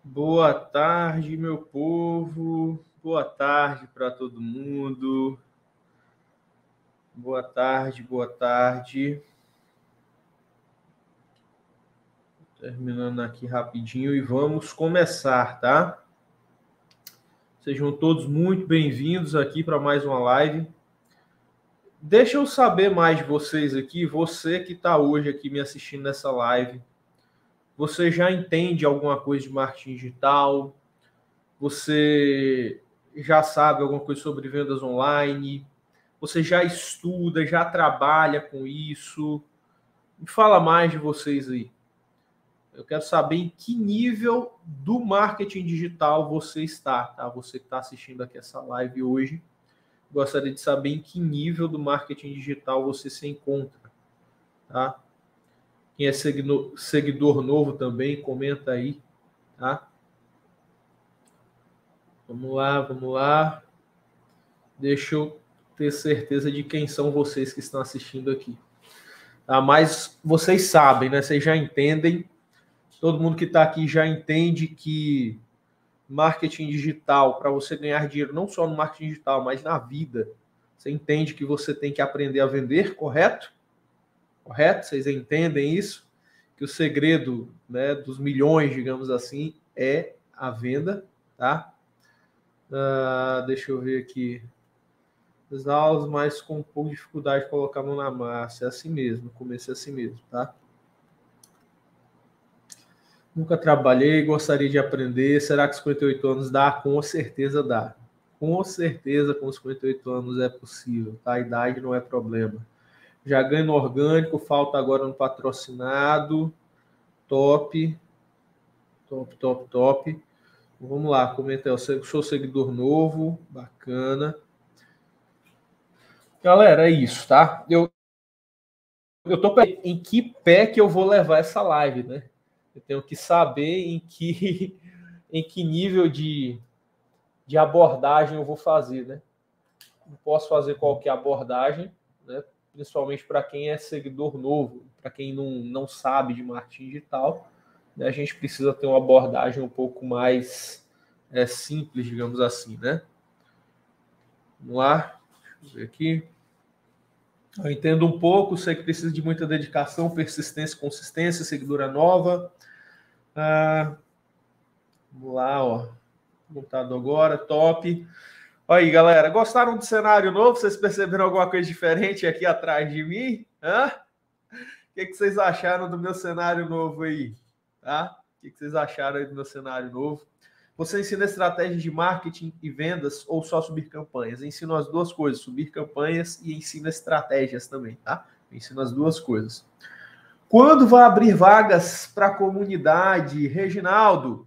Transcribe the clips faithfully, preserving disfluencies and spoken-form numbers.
Boa tarde, meu povo. Boa tarde para todo mundo. Boa tarde, boa tarde. Terminando aqui rapidinho e vamos começar, tá? Sejam todos muito bem-vindos aqui para mais uma live. Deixa eu saber mais de vocês aqui, você que está hoje aqui me assistindo nessa live. Você já entende alguma coisa de marketing digital? Você já sabe alguma coisa sobre vendas online? Você já estuda, já trabalha com isso? Me fala mais de vocês aí. Eu quero saber em que nível do marketing digital você está, tá? Você que está assistindo aqui essa live hoje, gostaria de saber em que nível do marketing digital você se encontra, tá? Quem é seguidor, seguidor novo também, comenta aí, tá? Vamos lá, vamos lá. Deixa eu ter certeza de quem são vocês que estão assistindo aqui. Tá? Mas vocês sabem, né? Vocês já entendem. Todo mundo que está aqui já entende que marketing digital, para você ganhar dinheiro, não só no marketing digital, mas na vida, você entende que você tem que aprender a vender, correto? Correto? Vocês entendem isso? Que o segredo, né, dos milhões, digamos assim, é a venda, tá? Uh, deixa eu ver aqui. As aulas, mas com um pouco de dificuldade de colocar a mão na massa. É assim mesmo, no começo é assim mesmo, tá? Nunca trabalhei, gostaria de aprender. Será que cinquenta e oito anos dá? Com certeza dá. Com certeza, com cinquenta e oito anos é possível, tá? A idade não é problema. Já ganho no orgânico, falta agora no patrocinado. Top. Top, top, top. Vamos lá, comenta aí. Eu sou seguidor novo, bacana. Galera, é isso, tá? Eu, eu tô pensando em que pé que eu vou levar essa live, né? Eu tenho que saber em que, em que nível de, de abordagem eu vou fazer, né? Não posso fazer qualquer abordagem, né? Principalmente para quem é seguidor novo, para quem não, não sabe de marketing digital, né? A gente precisa ter uma abordagem um pouco mais é, simples, digamos assim, né? Vamos lá, deixa eu ver aqui. Eu entendo um pouco, sei que precisa de muita dedicação, persistência, consistência, seguidora nova. Ah, vamos lá, ó. Montado agora, top. Olha aí, galera, gostaram do cenário novo? Vocês perceberam alguma coisa diferente aqui atrás de mim? Hã? O que, que vocês acharam do meu cenário novo aí? Tá? O que, que vocês acharam aí do meu cenário novo? Você ensina estratégias de marketing e vendas ou só subir campanhas? Eu ensino as duas coisas, subir campanhas e ensino estratégias também, tá? Eu ensino as duas coisas. Quando vai abrir vagas para a comunidade? Reginaldo,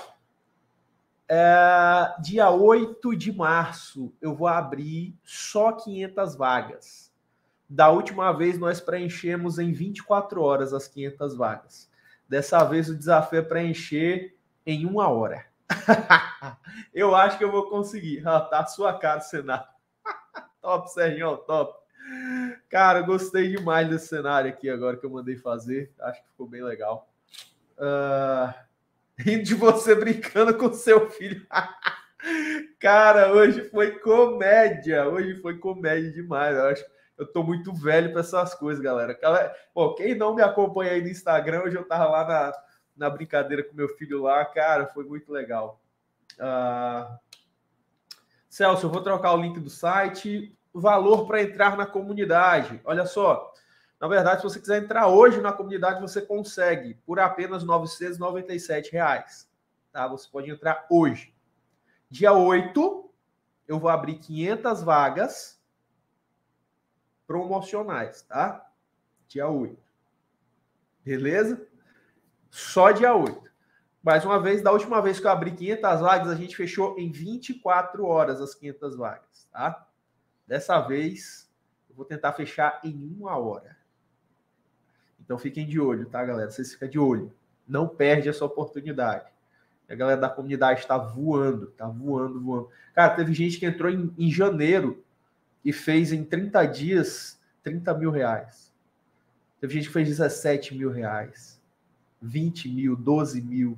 é, dia oito de março eu vou abrir só quinhentas vagas. Da última vez nós preenchemos em vinte e quatro horas as quinhentas vagas. Dessa vez o desafio é preencher em uma hora. Eu acho que eu vou conseguir. Ah, tá a sua cara, cenário. Top, Serginho, top. Cara, eu gostei demais desse cenário aqui agora que eu mandei fazer. Acho que ficou bem legal. Uh... Rindo de você brincando com seu filho. Cara, hoje foi comédia. Hoje foi comédia demais. Eu acho que eu tô muito velho para essas coisas, galera. Pô, quem não me acompanha aí no Instagram, hoje eu tava lá na, na brincadeira com meu filho lá. Cara, foi muito legal. Uh... Celso, eu vou trocar o link do site. Valor para entrar na comunidade. Olha só. Na verdade, se você quiser entrar hoje na comunidade, você consegue por apenas novecentos e noventa e sete reais. Tá? Você pode entrar hoje. Dia oito, eu vou abrir quinhentas vagas promocionais, tá? Dia oito. Beleza? Só dia oito. Mais uma vez, da última vez que eu abri quinhentas vagas, a gente fechou em vinte e quatro horas as quinhentas vagas, tá? Dessa vez, eu vou tentar fechar em uma hora. Então fiquem de olho, tá, galera? Vocês ficam de olho. Não perde essa oportunidade. A galera da comunidade está voando, tá voando, voando. Cara, teve gente que entrou em, em janeiro e fez em trinta dias trinta mil reais. Teve gente que fez dezessete mil reais, vinte mil, doze mil.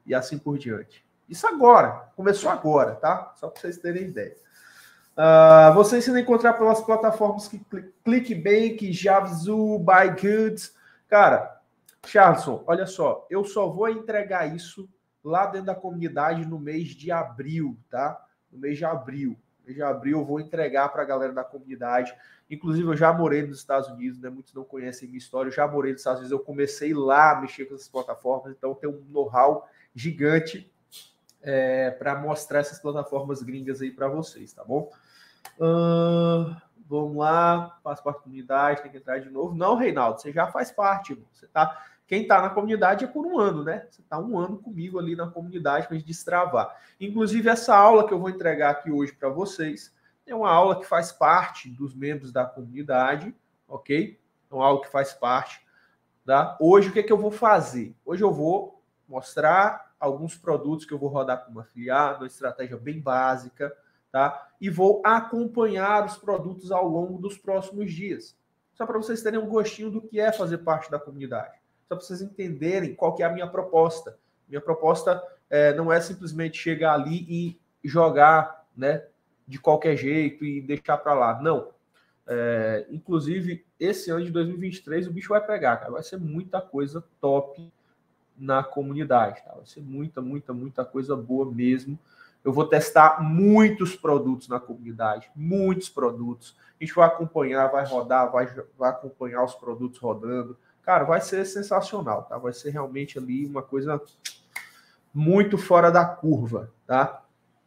e assim por diante. Isso agora, começou agora, tá? Só para vocês terem ideia. Uh, você ensina a encontrar pelas plataformas que ClickBank, Javzu, BuyGoods. Cara, Charleston, olha só, eu só vou entregar isso lá dentro da comunidade no mês de abril, tá? No mês de abril. No mês de abril eu vou entregar para a galera da comunidade. Inclusive, eu já morei nos Estados Unidos, né? Muitos não conhecem minha história. Eu já morei nos Estados Unidos, eu comecei lá a mexer com essas plataformas, então eu tenho um know-how gigante é, para mostrar essas plataformas gringas aí para vocês, tá bom? Uh, vamos lá, faz parte da comunidade, tem que entrar de novo. Não, Reinaldo, você já faz parte, irmão. Você tá, quem está na comunidade é por um ano, né? Você está um ano comigo ali na comunidade para a gente destravar. Inclusive, essa aula que eu vou entregar aqui hoje para vocês é uma aula que faz parte dos membros da comunidade, ok? É uma aula que faz parte. Tá? Hoje, o que é que eu vou fazer? Hoje eu vou mostrar alguns produtos que eu vou rodar como afiliado, uma estratégia bem básica, tá? E vou acompanhar os produtos ao longo dos próximos dias. Só para vocês terem um gostinho do que é fazer parte da comunidade. Só para vocês entenderem qual que é a minha proposta. Minha proposta é, não é simplesmente chegar ali e jogar, né, de qualquer jeito e deixar para lá. Não. É, inclusive, esse ano de dois mil e vinte e três o bicho vai pegar, cara. Vai ser muita coisa top na comunidade, tá? Vai ser muita, muita, muita coisa boa mesmo. Eu vou testar muitos produtos na comunidade, muitos produtos. A gente vai acompanhar, vai rodar, vai, vai acompanhar os produtos rodando. Cara, vai ser sensacional, tá? Vai ser realmente ali uma coisa muito fora da curva, tá?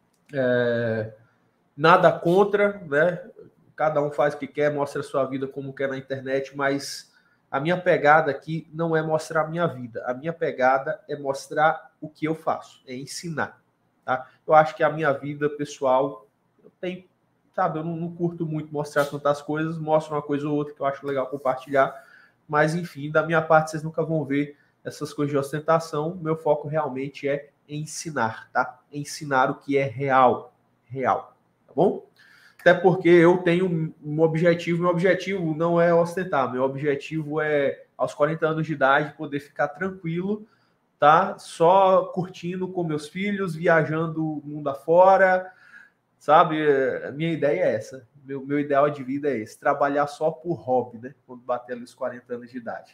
É, nada contra, né? Cada um faz o que quer, mostra a sua vida como quer na internet, mas a minha pegada aqui não é mostrar a minha vida. A minha pegada é mostrar o que eu faço, é ensinar. Tá? Eu acho que a minha vida pessoal, eu tenho, sabe, eu não, não curto muito mostrar tantas coisas, mostro uma coisa ou outra que eu acho legal compartilhar, mas enfim, da minha parte vocês nunca vão ver essas coisas de ostentação. Meu foco realmente é ensinar, tá? Ensinar o que é real, real, tá bom? Até porque eu tenho um objetivo, meu objetivo não é ostentar, meu objetivo é, aos quarenta anos de idade, poder ficar tranquilo, tá? Só curtindo com meus filhos, viajando o mundo afora, sabe? A minha ideia é essa. Meu, meu ideal de vida é esse. Trabalhar só por hobby, né? Quando bater ali os quarenta anos de idade.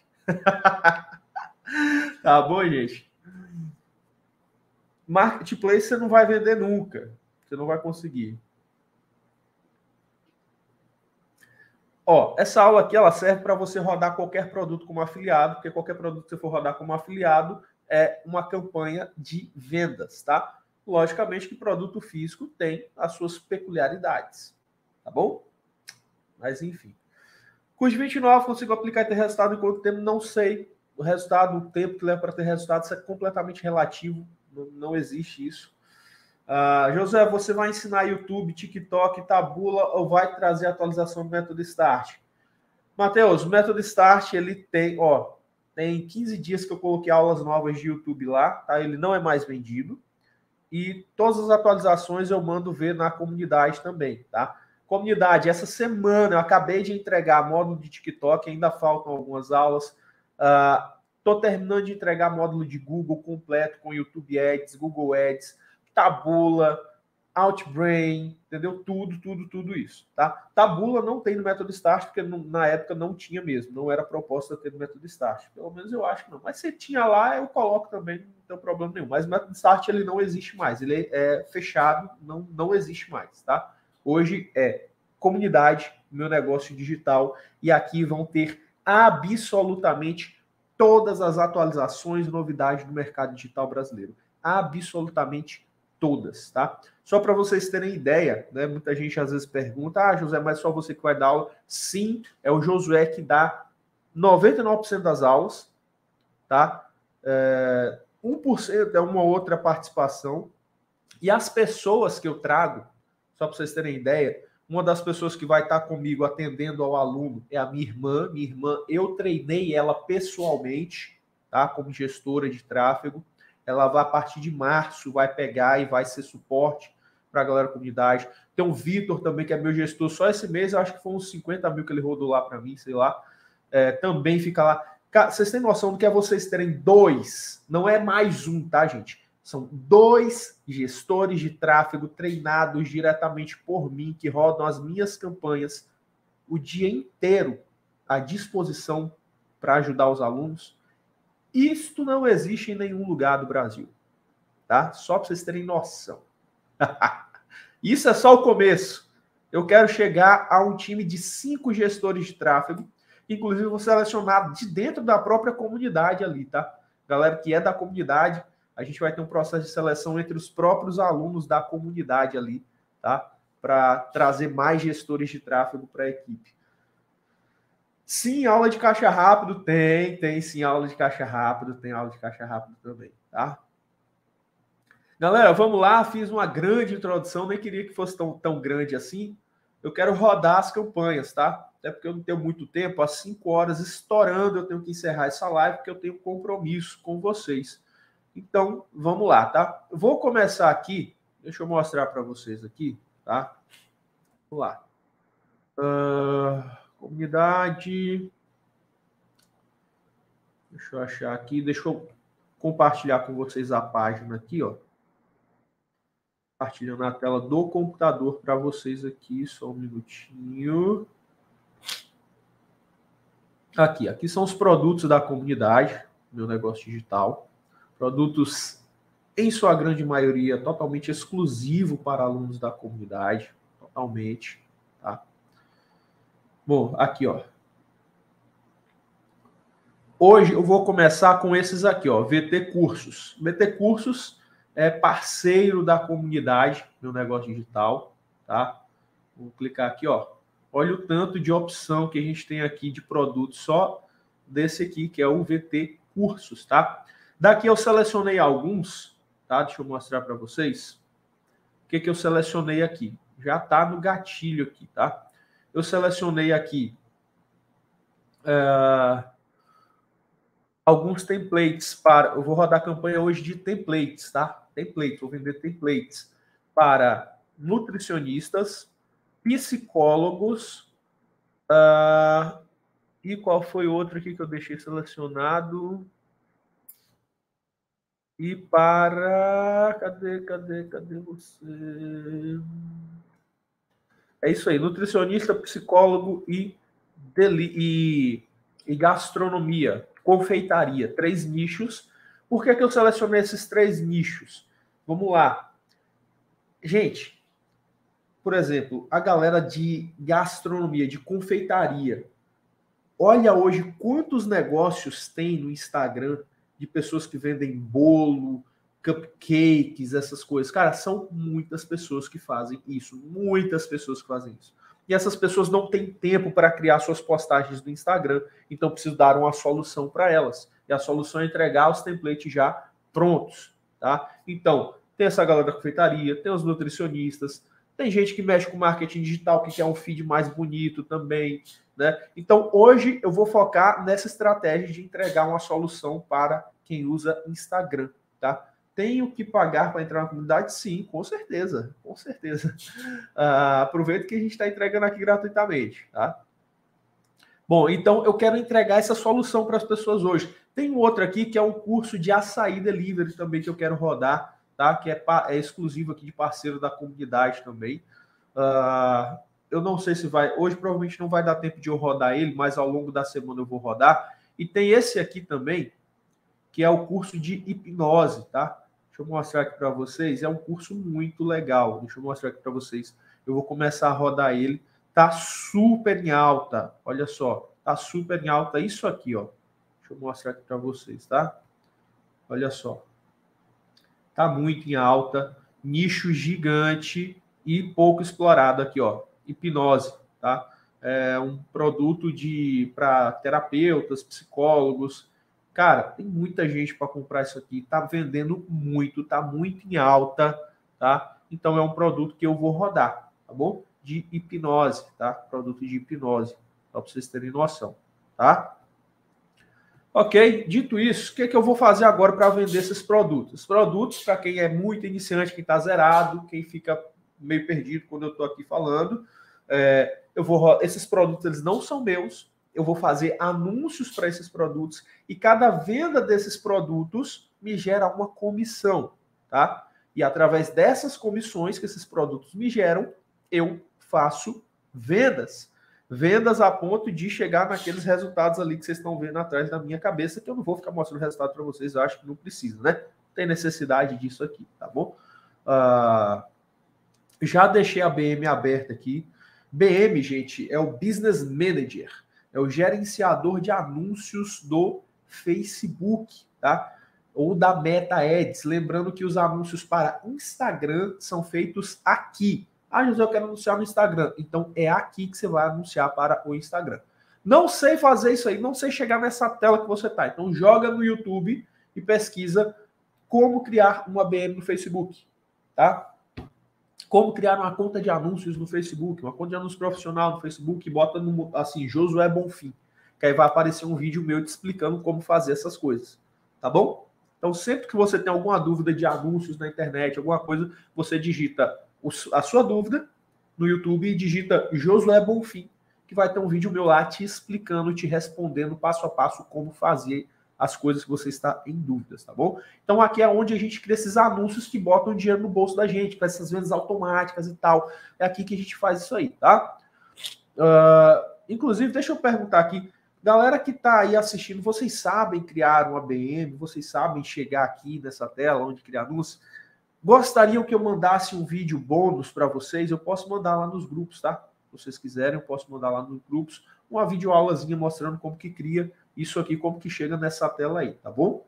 Tá bom, gente? Marketplace você não vai vender nunca. Você não vai conseguir. Ó, essa aula aqui, ela serve para você rodar qualquer produto como afiliado, porque qualquer produto que você for rodar como afiliado é uma campanha de vendas, tá? Logicamente que produto físico tem as suas peculiaridades, tá bom? Mas enfim. Curso vinte e nove, consigo aplicar e ter resultado em quanto tempo? Não sei. O resultado, o tempo que leva para ter resultado, isso é completamente relativo. Não, não existe isso. Uh, José, você vai ensinar YouTube, TikTok, Tabula ou vai trazer atualização do método Start? Matheus, o método Start, ele tem, ó, tem quinze dias que eu coloquei aulas novas de YouTube lá, tá? Ele não é mais vendido. E todas as atualizações eu mando ver na comunidade também, tá? Comunidade, essa semana eu acabei de entregar módulo de TikTok, ainda faltam algumas aulas. Estou uh, terminando de entregar módulo de Google completo com YouTube Ads, Google Ads, Tabula, Outbrain, entendeu? Tudo, tudo, tudo isso, tá? Tabula não tem no método Start, porque não, na época não tinha mesmo, não era proposta ter no método Start. Pelo menos eu acho que não. Mas se tinha lá, eu coloco também, não tem problema nenhum. Mas o método Start, ele não existe mais, ele é fechado, não, não existe mais, tá? Hoje é comunidade, meu negócio digital, e aqui vão ter absolutamente todas as atualizações e novidades do mercado digital brasileiro. Absolutamente todas, tá? Só para vocês terem ideia, né? Muita gente às vezes pergunta, ah, José, mas só você que vai dar aula? Sim, é o Josué que dá noventa e nove por cento das aulas, tá? É, um por cento é uma outra participação. E as pessoas que eu trago, só para vocês terem ideia, uma das pessoas que vai estar comigo atendendo ao aluno é a minha irmã. Minha irmã, eu treinei ela pessoalmente, tá? Como gestora de tráfego. Ela vai, a partir de março, vai pegar e vai ser suporte para a galera da comunidade. Tem o Vitor também, que é meu gestor. Só esse mês, eu acho que foi uns cinquenta mil que ele rodou lá para mim, sei lá. É, também fica lá. Cara, vocês têm noção do que é vocês terem dois? Não é mais um, tá, gente? São dois gestores de tráfego treinados diretamente por mim, que rodam as minhas campanhas o dia inteiro à disposição para ajudar os alunos. Isto não existe em nenhum lugar do Brasil, tá? Só para vocês terem noção. Isso é só o começo. Eu quero chegar a um time de cinco gestores de tráfego, inclusive vou selecionar de dentro da própria comunidade ali, tá? Galera que é da comunidade, a gente vai ter um processo de seleção entre os próprios alunos da comunidade ali, tá? Para trazer mais gestores de tráfego para a equipe. Sim, aula de caixa rápido tem, tem sim aula de caixa rápido, tem aula de caixa rápido também, tá? Galera, vamos lá, fiz uma grande introdução, nem queria que fosse tão, tão grande assim. Eu quero rodar as campanhas, tá? Até porque eu não tenho muito tempo, às cinco horas estourando, eu tenho que encerrar essa live, porque eu tenho compromisso com vocês. Então, vamos lá, tá? Eu vou começar aqui, deixa eu mostrar para vocês aqui, tá? Vamos lá. Uh, comunidade. Deixa eu achar aqui, deixa eu compartilhar com vocês a página aqui, ó. Compartilhando a tela do computador para vocês aqui, só um minutinho. Aqui, aqui são os produtos da comunidade, meu negócio digital. Produtos, em sua grande maioria, totalmente exclusivo para alunos da comunidade. Totalmente, tá? Bom, aqui, ó. Hoje eu vou começar com esses aqui, ó, V T Cursos. V T Cursos é parceiro da comunidade, meu negócio digital, tá? Vou clicar aqui, ó. Olha o tanto de opção que a gente tem aqui de produto só desse aqui, que é o V T Cursos, tá? Daqui eu selecionei alguns, tá? Deixa eu mostrar para vocês. O que que eu selecionei aqui? Já tá no gatilho aqui, tá? Eu selecionei aqui uh, alguns templates para... Eu vou rodar a campanha hoje de templates, tá? Templates, vou vender templates para nutricionistas, psicólogos, uh, e qual foi outro aqui que eu deixei selecionado? E para... Cadê, cadê, cadê você? É isso aí, nutricionista, psicólogo e, deli... e... e gastronomia, confeitaria, três nichos. Por que que eu selecionei esses três nichos? Vamos lá. Gente, por exemplo, a galera de gastronomia, de confeitaria, olha hoje quantos negócios tem no Instagram de pessoas que vendem bolo, cupcakes, essas coisas. Cara, são muitas pessoas que fazem isso. Muitas pessoas que fazem isso. E essas pessoas não têm tempo para criar suas postagens no Instagram. Então, preciso dar uma solução para elas. E a solução é entregar os templates já prontos, tá? Então, tem essa galera da confeitaria, tem os nutricionistas, tem gente que mexe com marketing digital, que quer um feed mais bonito também, né? Então, hoje eu vou focar nessa estratégia de entregar uma solução para quem usa Instagram, tá? Tenho que pagar para entrar na comunidade? Sim, com certeza, com certeza. Uh, aproveita que a gente está entregando aqui gratuitamente, tá? Bom, então eu quero entregar essa solução para as pessoas hoje. Tem um outro aqui que é um curso de açaí delivery também que eu quero rodar, tá? Que é, é exclusivo aqui de parceiro da comunidade também. Uh, eu não sei se vai... Hoje provavelmente não vai dar tempo de eu rodar ele, mas ao longo da semana eu vou rodar. E tem esse aqui também, que é o curso de hipnose, tá? Deixa eu mostrar aqui para vocês. É um curso muito legal. Deixa eu mostrar aqui para vocês. Eu vou começar a rodar ele. Tá super em alta. Olha só. Tá super em alta. Isso aqui, ó. Deixa eu mostrar aqui para vocês, tá? Olha só. Tá muito em alta. Nicho gigante e pouco explorado aqui, ó. Hipnose, tá? É um produto de para terapeutas, psicólogos. Cara, tem muita gente para comprar isso aqui. Tá vendendo muito, tá muito em alta, tá? Então é um produto que eu vou rodar, tá bom? De hipnose, tá? Produto de hipnose, só para vocês terem noção, tá? Ok, dito isso, o que, é que eu vou fazer agora para vender esses produtos? Os produtos, para quem é muito iniciante, quem está zerado, quem fica meio perdido quando eu estou aqui falando, é, eu vou, esses produtos eles não são meus, eu vou fazer anúncios para esses produtos e cada venda desses produtos me gera uma comissão. tá? E através dessas comissões que esses produtos me geram, eu faço vendas. Vendas a ponto de chegar naqueles resultados ali que vocês estão vendo atrás da minha cabeça, que eu não vou ficar mostrando o resultado para vocês, eu acho que não precisa, né? Não tem necessidade disso aqui, tá bom? Uh, já deixei a B M aberta aqui. B M, gente, é o Business Manager, é o gerenciador de anúncios do Facebook, tá? Ou da Meta Ads. Lembrando que os anúncios para Instagram são feitos aqui. Ah, José, eu quero anunciar no Instagram. Então é aqui que você vai anunciar para o Instagram. Não sei fazer isso aí, não sei chegar nessa tela que você tá. Então joga no YouTube e pesquisa como criar uma B M no Facebook, tá? Como criar uma conta de anúncios no Facebook, uma conta de anúncio profissional no Facebook, e bota no, assim, Josué Bonfim, que aí vai aparecer um vídeo meu te explicando como fazer essas coisas, tá bom? Então, sempre que você tem alguma dúvida de anúncios na internet, alguma coisa, você digita a sua dúvida no YouTube e digita Josué Bonfim, que vai ter um vídeo meu lá te explicando, te respondendo passo a passo como fazer as coisas que você está em dúvidas, tá bom? Então aqui é onde a gente cria esses anúncios que botam dinheiro no bolso da gente, para essas vendas automáticas e tal. É aqui que a gente faz isso aí, tá? Uh, inclusive, deixa eu perguntar aqui, galera que está aí assistindo, vocês sabem criar uma B M? Vocês sabem chegar aqui nessa tela onde criar anúncios? Gostariam que eu mandasse um vídeo bônus para vocês? Eu posso mandar lá nos grupos, tá? Se vocês quiserem, eu posso mandar lá nos grupos uma videoaulazinha mostrando como que cria isso aqui, como que chega nessa tela aí, tá bom?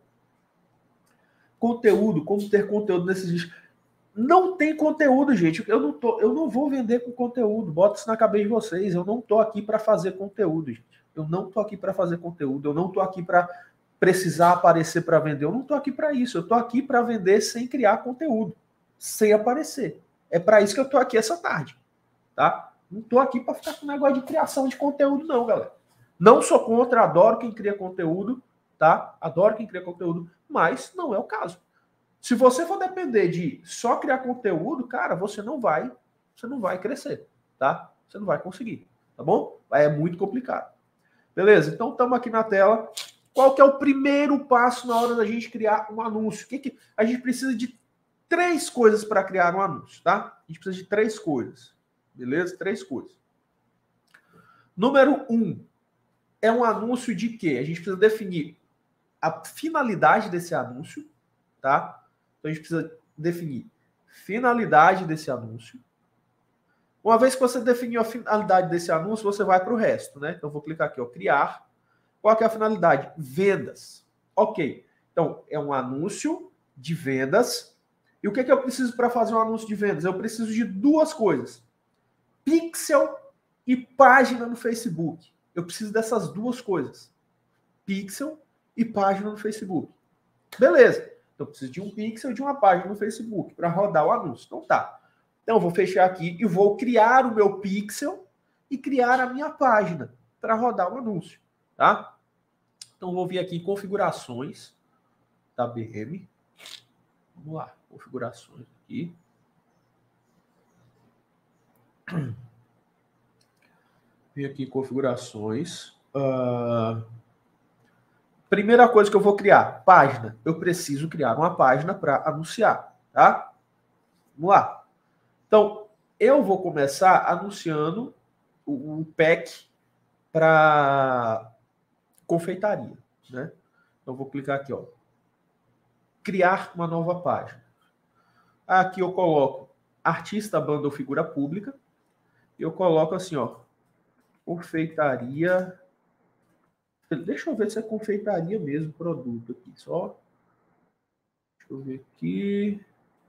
Conteúdo, como ter conteúdo nesses vídeos. Não tem conteúdo, gente. Eu não, tô, eu não vou vender com conteúdo. Bota isso na cabeça de vocês. Eu não tô aqui para fazer conteúdo, gente. Eu não tô aqui para fazer conteúdo. Eu não tô aqui para precisar aparecer para vender. Eu não tô aqui para isso. Eu tô aqui para vender sem criar conteúdo, sem aparecer. É para isso que eu tô aqui essa tarde, tá? Não tô aqui para ficar com negócio de criação de conteúdo, não, galera. Não sou contra, adoro quem cria conteúdo, tá? Adoro quem cria conteúdo, mas não é o caso. Se você for depender de só criar conteúdo, cara, você não vai, você não vai crescer, tá? Você não vai conseguir, tá bom? É muito complicado. Beleza? Então estamos aqui na tela. Qual que é o primeiro passo na hora da gente criar um anúncio? O que que a gente precisa de três coisas para criar um anúncio, tá? A gente precisa de três coisas. Beleza? Três coisas. Número um, é um anúncio de quê? A gente precisa definir a finalidade desse anúncio, tá? Então a gente precisa definir finalidade desse anúncio. Uma vez que você definiu a finalidade desse anúncio, você vai para o resto, né? Então eu vou clicar aqui, ó, criar. Qual que é a finalidade? Vendas. Ok. Então é um anúncio de vendas. E o que, que eu preciso para fazer um anúncio de vendas? Eu preciso de duas coisas: pixel e página no Facebook. Eu preciso dessas duas coisas: pixel e página no Facebook. Beleza. Então eu preciso de um pixel e de uma página no Facebook para rodar o anúncio. Então tá. Então eu vou fechar aqui e vou criar o meu pixel e criar a minha página para rodar o anúncio, tá? Então eu vou vir aqui em configurações da B M. Vamos lá, configurações aqui. Vim aqui em configurações. Uh... Primeira coisa que eu vou criar, página. Eu preciso criar uma página para anunciar, tá? Vamos lá. Então, eu vou começar anunciando o, o pack para confeitaria, né? Então, eu vou clicar aqui, ó. Criar uma nova página. Aqui eu coloco artista, banda ou figura pública. E eu coloco assim, ó. Confeitaria. Deixa eu ver se é confeitaria mesmo, produto aqui. Só. Deixa eu ver aqui.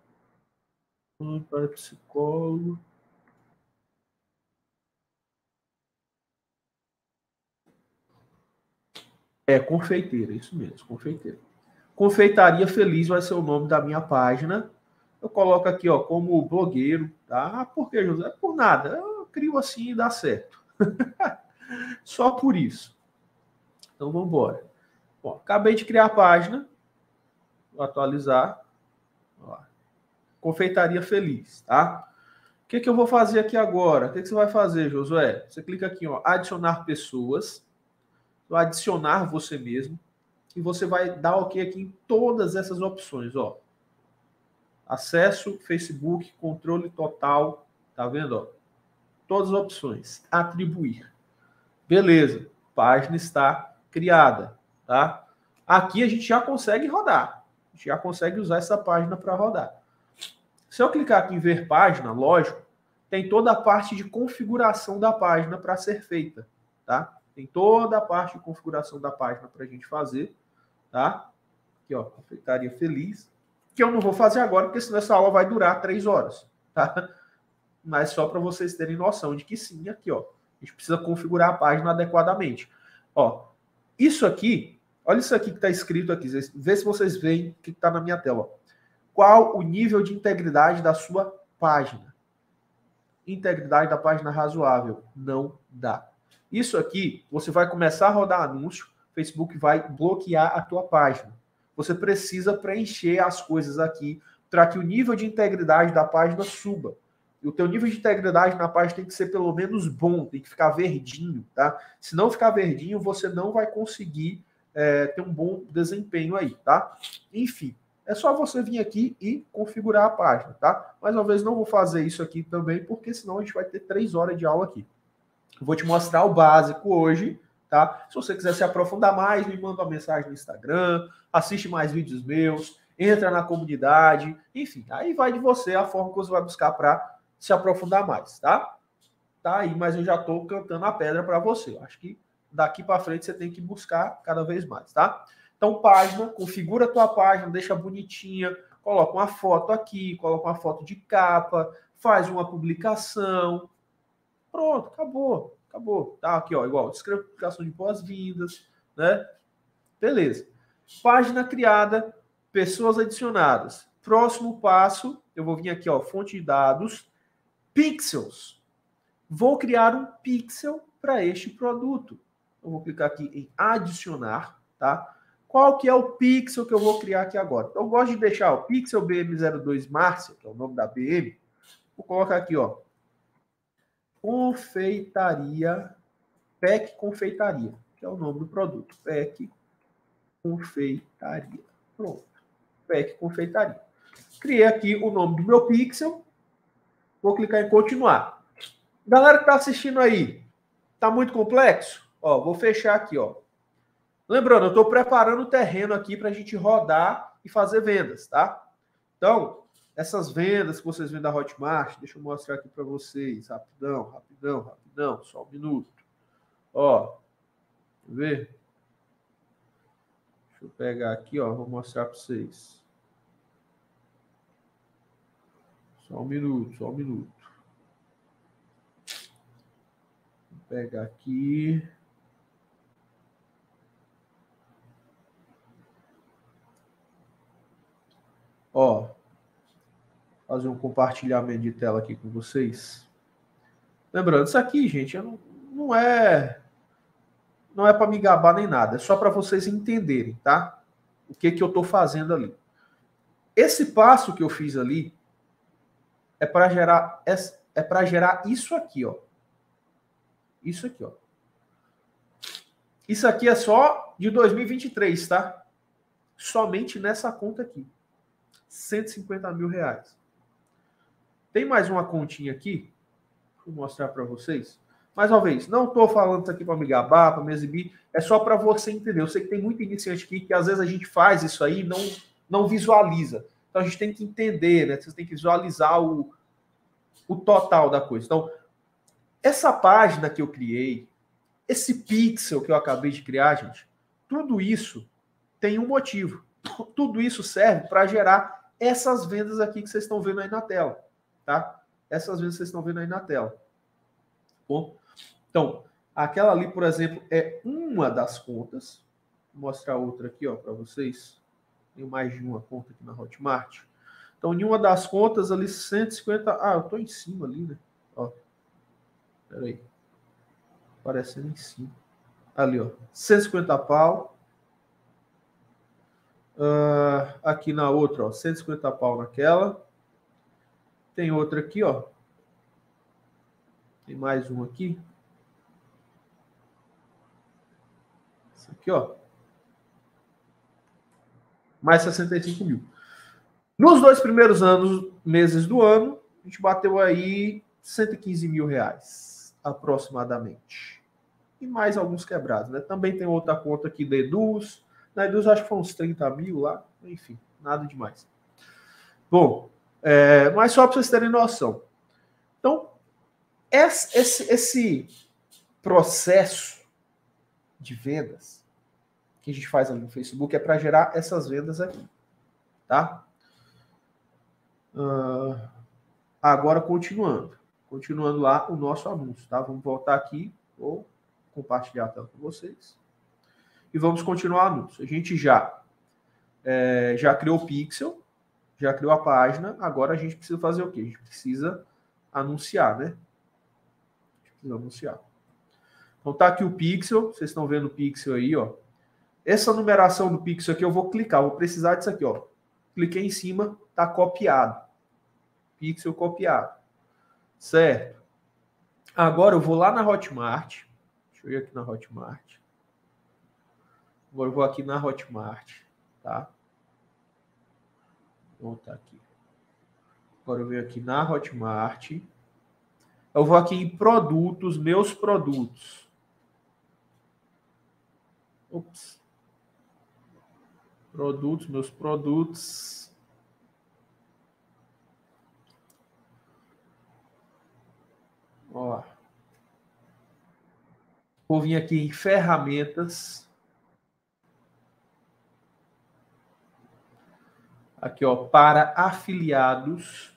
Para psicólogo. É, confeiteira, isso mesmo, confeiteira. Confeitaria Feliz vai ser o nome da minha página. Eu coloco aqui, ó, como blogueiro, tá? Por que, José? Por nada. Eu crio assim e dá certo. Só por isso. Então, vamos embora. Bom, acabei de criar a página. Vou atualizar. Ó, Confeitaria Feliz, tá? O que, que eu vou fazer aqui agora? O que, que você vai fazer, Josué? Você clica aqui, ó, adicionar pessoas. Vai adicionar você mesmo. E você vai dar OK aqui em todas essas opções, ó. Acesso, Facebook, controle total. Tá vendo? Ó? Todas as opções. Atribuir. Beleza. Página está criada. Tá? Aqui a gente já consegue rodar. A gente já consegue usar essa página para rodar. Se eu clicar aqui em ver página, lógico, tem toda a parte de configuração da página para ser feita. Tá? Tem toda a parte de configuração da página para a gente fazer. Tá? Aqui, ó, confeitaria feliz. Que eu não vou fazer agora, porque senão essa aula vai durar três horas. Tá? Mas só para vocês terem noção de que sim, aqui, ó. A gente precisa configurar a página adequadamente. Ó, isso aqui, olha isso aqui que está escrito aqui. Vê se vocês veem o que está na minha tela. Ó. Qual o nível de integridade da sua página? Integridade da página razoável. Não dá. Isso aqui, você vai começar a rodar anúncio, o Facebook vai bloquear a tua página. Você precisa preencher as coisas aqui para que o nível de integridade da página suba. E o teu nível de integridade na página tem que ser pelo menos bom, tem que ficar verdinho, tá? Se não ficar verdinho, você não vai conseguir é, ter um bom desempenho aí, tá? Enfim, é só você vir aqui e configurar a página, tá? Mais uma vez, não vou fazer isso aqui também, porque senão a gente vai ter três horas de aula aqui. Vou te mostrar o básico hoje, tá? Se você quiser se aprofundar mais, me manda uma mensagem no Instagram, assiste mais vídeos meus, entra na comunidade, enfim, aí vai de você a forma que você vai buscar para se aprofundar mais, tá? Tá aí, mas eu já tô cantando a pedra para você. Eu acho que daqui para frente você tem que buscar cada vez mais, tá? Então, página, configura a tua página, deixa bonitinha, coloca uma foto aqui, coloca uma foto de capa, faz uma publicação. Pronto, acabou, acabou. Tá aqui, ó, igual, descreve publicação de boas-vindas, né? Beleza. Página criada, pessoas adicionadas. Próximo passo, eu vou vir aqui, ó, fonte de dados, pixels. Vou criar um pixel para este produto. Eu vou clicar aqui em adicionar, tá? Qual que é o pixel que eu vou criar aqui agora? Então, eu gosto de deixar o pixel B M zero dois Márcia, que é o nome da B M. Vou colocar aqui, ó, confeitaria, P E C confeitaria, que é o nome do produto. P E C confeitaria. Pronto. P E C confeitaria. Criei aqui o nome do meu pixel. Vou clicar em continuar. Galera que está assistindo aí, tá muito complexo? Ó, vou fechar aqui, ó. Lembrando, eu estou preparando o terreno aqui para a gente rodar e fazer vendas, tá? Então, essas vendas que vocês vêem da Hotmart, deixa eu mostrar aqui para vocês, rapidão, rapidão, rapidão, só um minuto. Ó, ver? Deixa eu pegar aqui, ó, vou mostrar para vocês. Só um minuto, só um minuto. Vou pegar aqui. Ó, fazer um compartilhamento de tela aqui com vocês. Lembrando, isso aqui, gente, não, não é não é para me gabar nem nada, é só para vocês entenderem, tá? O que que eu estou fazendo ali. Esse passo que eu fiz ali é para gerar é para gerar isso aqui, ó. Isso aqui, ó. Isso aqui é só de dois mil e vinte e três, tá? Somente nessa conta aqui. cento e cinquenta mil reais. Tem mais uma continha aqui. Vou mostrar para vocês. Mais uma vez, não estou falando isso aqui para me gabar, para me exibir. É só para você entender. Eu sei que tem muito iniciante aqui que às vezes a gente faz isso aí e não, não visualiza. Então a gente tem que entender, né? Você tem que visualizar o, o total da coisa. Então, essa página que eu criei, esse pixel que eu acabei de criar, gente, tudo isso tem um motivo. Tudo isso serve para gerar essas vendas aqui que vocês estão vendo aí na tela, tá? Essas vendas que vocês estão vendo aí na tela. Bom, então, aquela ali, por exemplo, é uma das contas. Vou mostrar outra aqui, ó, para vocês. Tem mais de uma conta aqui na Hotmart. Então, em uma das contas ali, cento e cinquenta... Ah, eu tô em cima ali, né? Ó, peraí. Aparecendo em cima. Ali, ó, cento e cinquenta pau. Uh, aqui na outra, ó, cento e cinquenta pau naquela. Tem outra aqui, ó. Tem mais um aqui. Esse aqui, ó. Mais sessenta e cinco mil. Nos dois primeiros anos, meses do ano, a gente bateu aí cento e quinze mil reais, aproximadamente. E mais alguns quebrados, né? Também tem outra conta aqui da Eduz. Na Eduz acho que foi uns trinta mil lá. Enfim, nada demais. Bom, é, mas só para vocês terem noção. Então, esse, esse, esse processo de vendas que a gente faz ali no Facebook é para gerar essas vendas aqui, tá? Uh, agora, continuando. Continuando lá o nosso anúncio, tá? Vamos voltar aqui, vou compartilhar a tela com vocês. E vamos continuar o anúncio. A gente já, é, já criou o pixel, já criou a página, agora a gente precisa fazer o quê? A gente precisa anunciar, né? A gente precisa anunciar. Então tá aqui o pixel, vocês estão vendo o pixel aí, ó. Essa numeração do pixel aqui eu vou clicar, vou precisar disso aqui, ó. Cliquei em cima, tá copiado. Pixel copiado. Certo. Agora eu vou lá na Hotmart. Deixa eu ir aqui na Hotmart. Agora eu vou aqui na Hotmart, tá? Vou voltar aqui. Agora eu venho aqui na Hotmart. Eu vou aqui em produtos, meus produtos. Ops. Produtos, meus produtos. Ó. Vou vir aqui em ferramentas. Aqui, ó, para afiliados.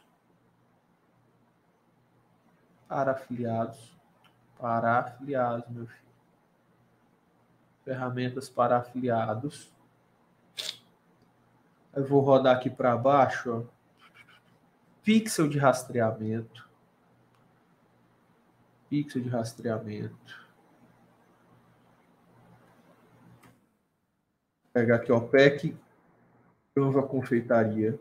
Para afiliados. Para afiliados, meu filho. Ferramentas para afiliados. Eu vou rodar aqui para baixo, ó. Pixel de rastreamento. Pixel de rastreamento. Vou pegar aqui, ó, P E C, Canva Confeitaria.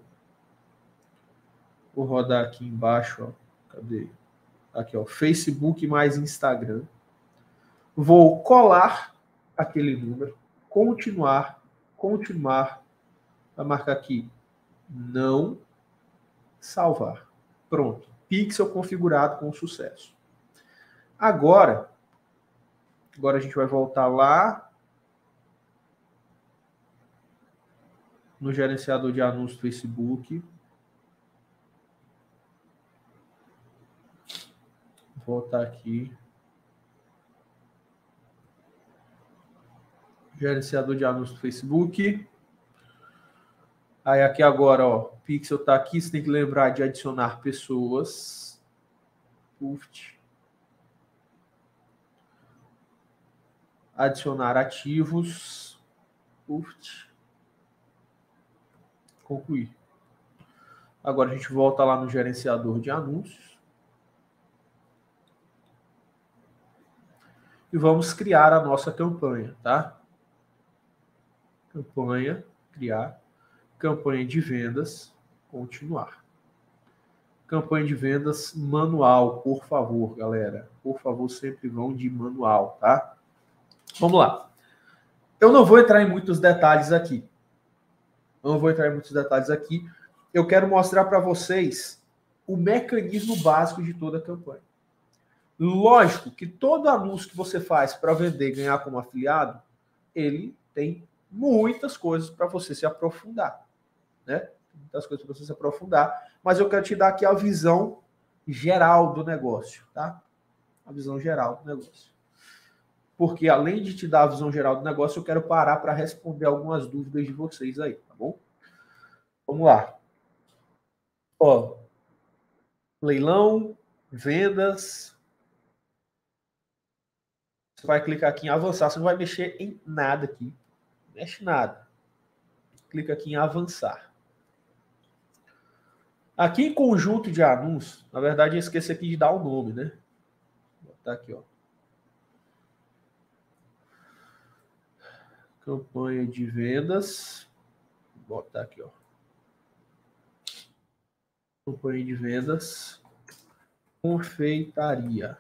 Vou rodar aqui embaixo, ó. Cadê? Aqui, ó, Facebook mais Instagram. Vou colar aquele número, continuar, continuar, vai marcar aqui, não salvar. Pronto. Pixel configurado com sucesso. Agora, agora a gente vai voltar lá no gerenciador de anúncios do Facebook. Vou voltar aqui. Gerenciador de anúncios do Facebook. Aí aqui agora, ó, Pixel tá aqui, você tem que lembrar de adicionar pessoas. Puf. Adicionar ativos. Puf. Concluir. Agora a gente volta lá no gerenciador de anúncios. E vamos criar a nossa campanha, tá? Campanha, criar. Campanha de vendas, continuar. Campanha de vendas manual, por favor, galera. Por favor, sempre vão de manual, tá? Vamos lá. Eu não vou entrar em muitos detalhes aqui. Não vou entrar em muitos detalhes aqui. Eu quero mostrar para vocês o mecanismo básico de toda a campanha. Lógico que todo anúncio que você faz para vender e ganhar como afiliado, ele tem muitas coisas para você se aprofundar, né? Muitas coisas para você se aprofundar, mas eu quero te dar aqui a visão geral do negócio, tá? A visão geral do negócio. Porque além de te dar a visão geral do negócio, eu quero parar para responder algumas dúvidas de vocês aí, tá bom? Vamos lá. Ó, leilão, vendas. Você vai clicar aqui em avançar, você não vai mexer em nada aqui. Não mexe nada. Clica aqui em avançar. Aqui em conjunto de anúncios, na verdade eu esqueci aqui de dar o nome, né? Vou botar aqui, ó. Campanha de vendas. Vou botar aqui, ó. Campanha de vendas. Confeitaria.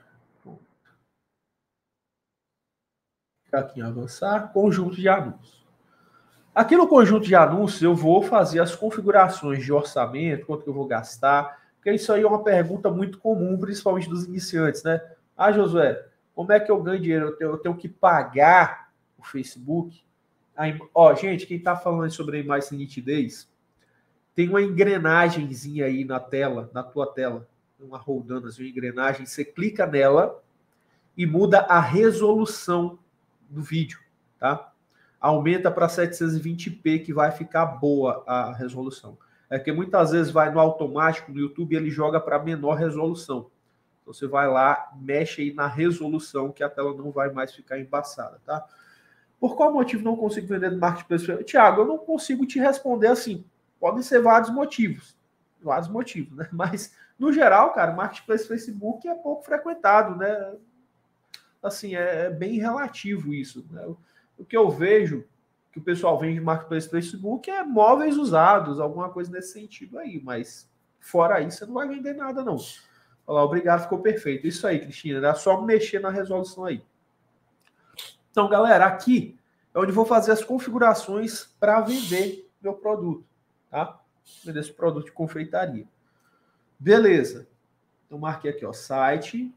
Clicar aqui em avançar. Conjunto de anúncios. Aqui no conjunto de anúncios, eu vou fazer as configurações de orçamento, quanto que eu vou gastar, porque isso aí é uma pergunta muito comum, principalmente dos iniciantes, né? Ah, Josué, como é que eu ganho dinheiro? Eu tenho, eu tenho que pagar o Facebook? Aí, ó, gente, quem está falando sobre a imagem sem nitidez, tem uma engrenagemzinha aí na tela, na tua tela, uma rodando assim, uma engrenagem, você clica nela e muda a resolução do vídeo, tá? Aumenta para setecentos e vinte p, que vai ficar boa a resolução. É que muitas vezes vai no automático, no YouTube, ele joga para menor resolução. Então você vai lá, mexe aí na resolução, que a tela não vai mais ficar embaçada, tá? Por qual motivo não consigo vender no Marketplace? Tiago, eu não consigo te responder assim. Podem ser vários motivos. Vários motivos, né? Mas, no geral, cara, o Marketplace Facebook é pouco frequentado, né? Assim, é, é bem relativo isso, né? O que eu vejo que o pessoal vende de Marketplace Facebook é móveis usados, alguma coisa nesse sentido aí, mas fora isso, você não vai vender nada, não. Olha lá, obrigado, ficou perfeito. Isso aí, Cristina, era só mexer na resolução aí. Então, galera, aqui é onde vou fazer as configurações para vender meu produto, tá? Vender esse produto de confeitaria. Beleza. Então, marquei aqui, ó, site.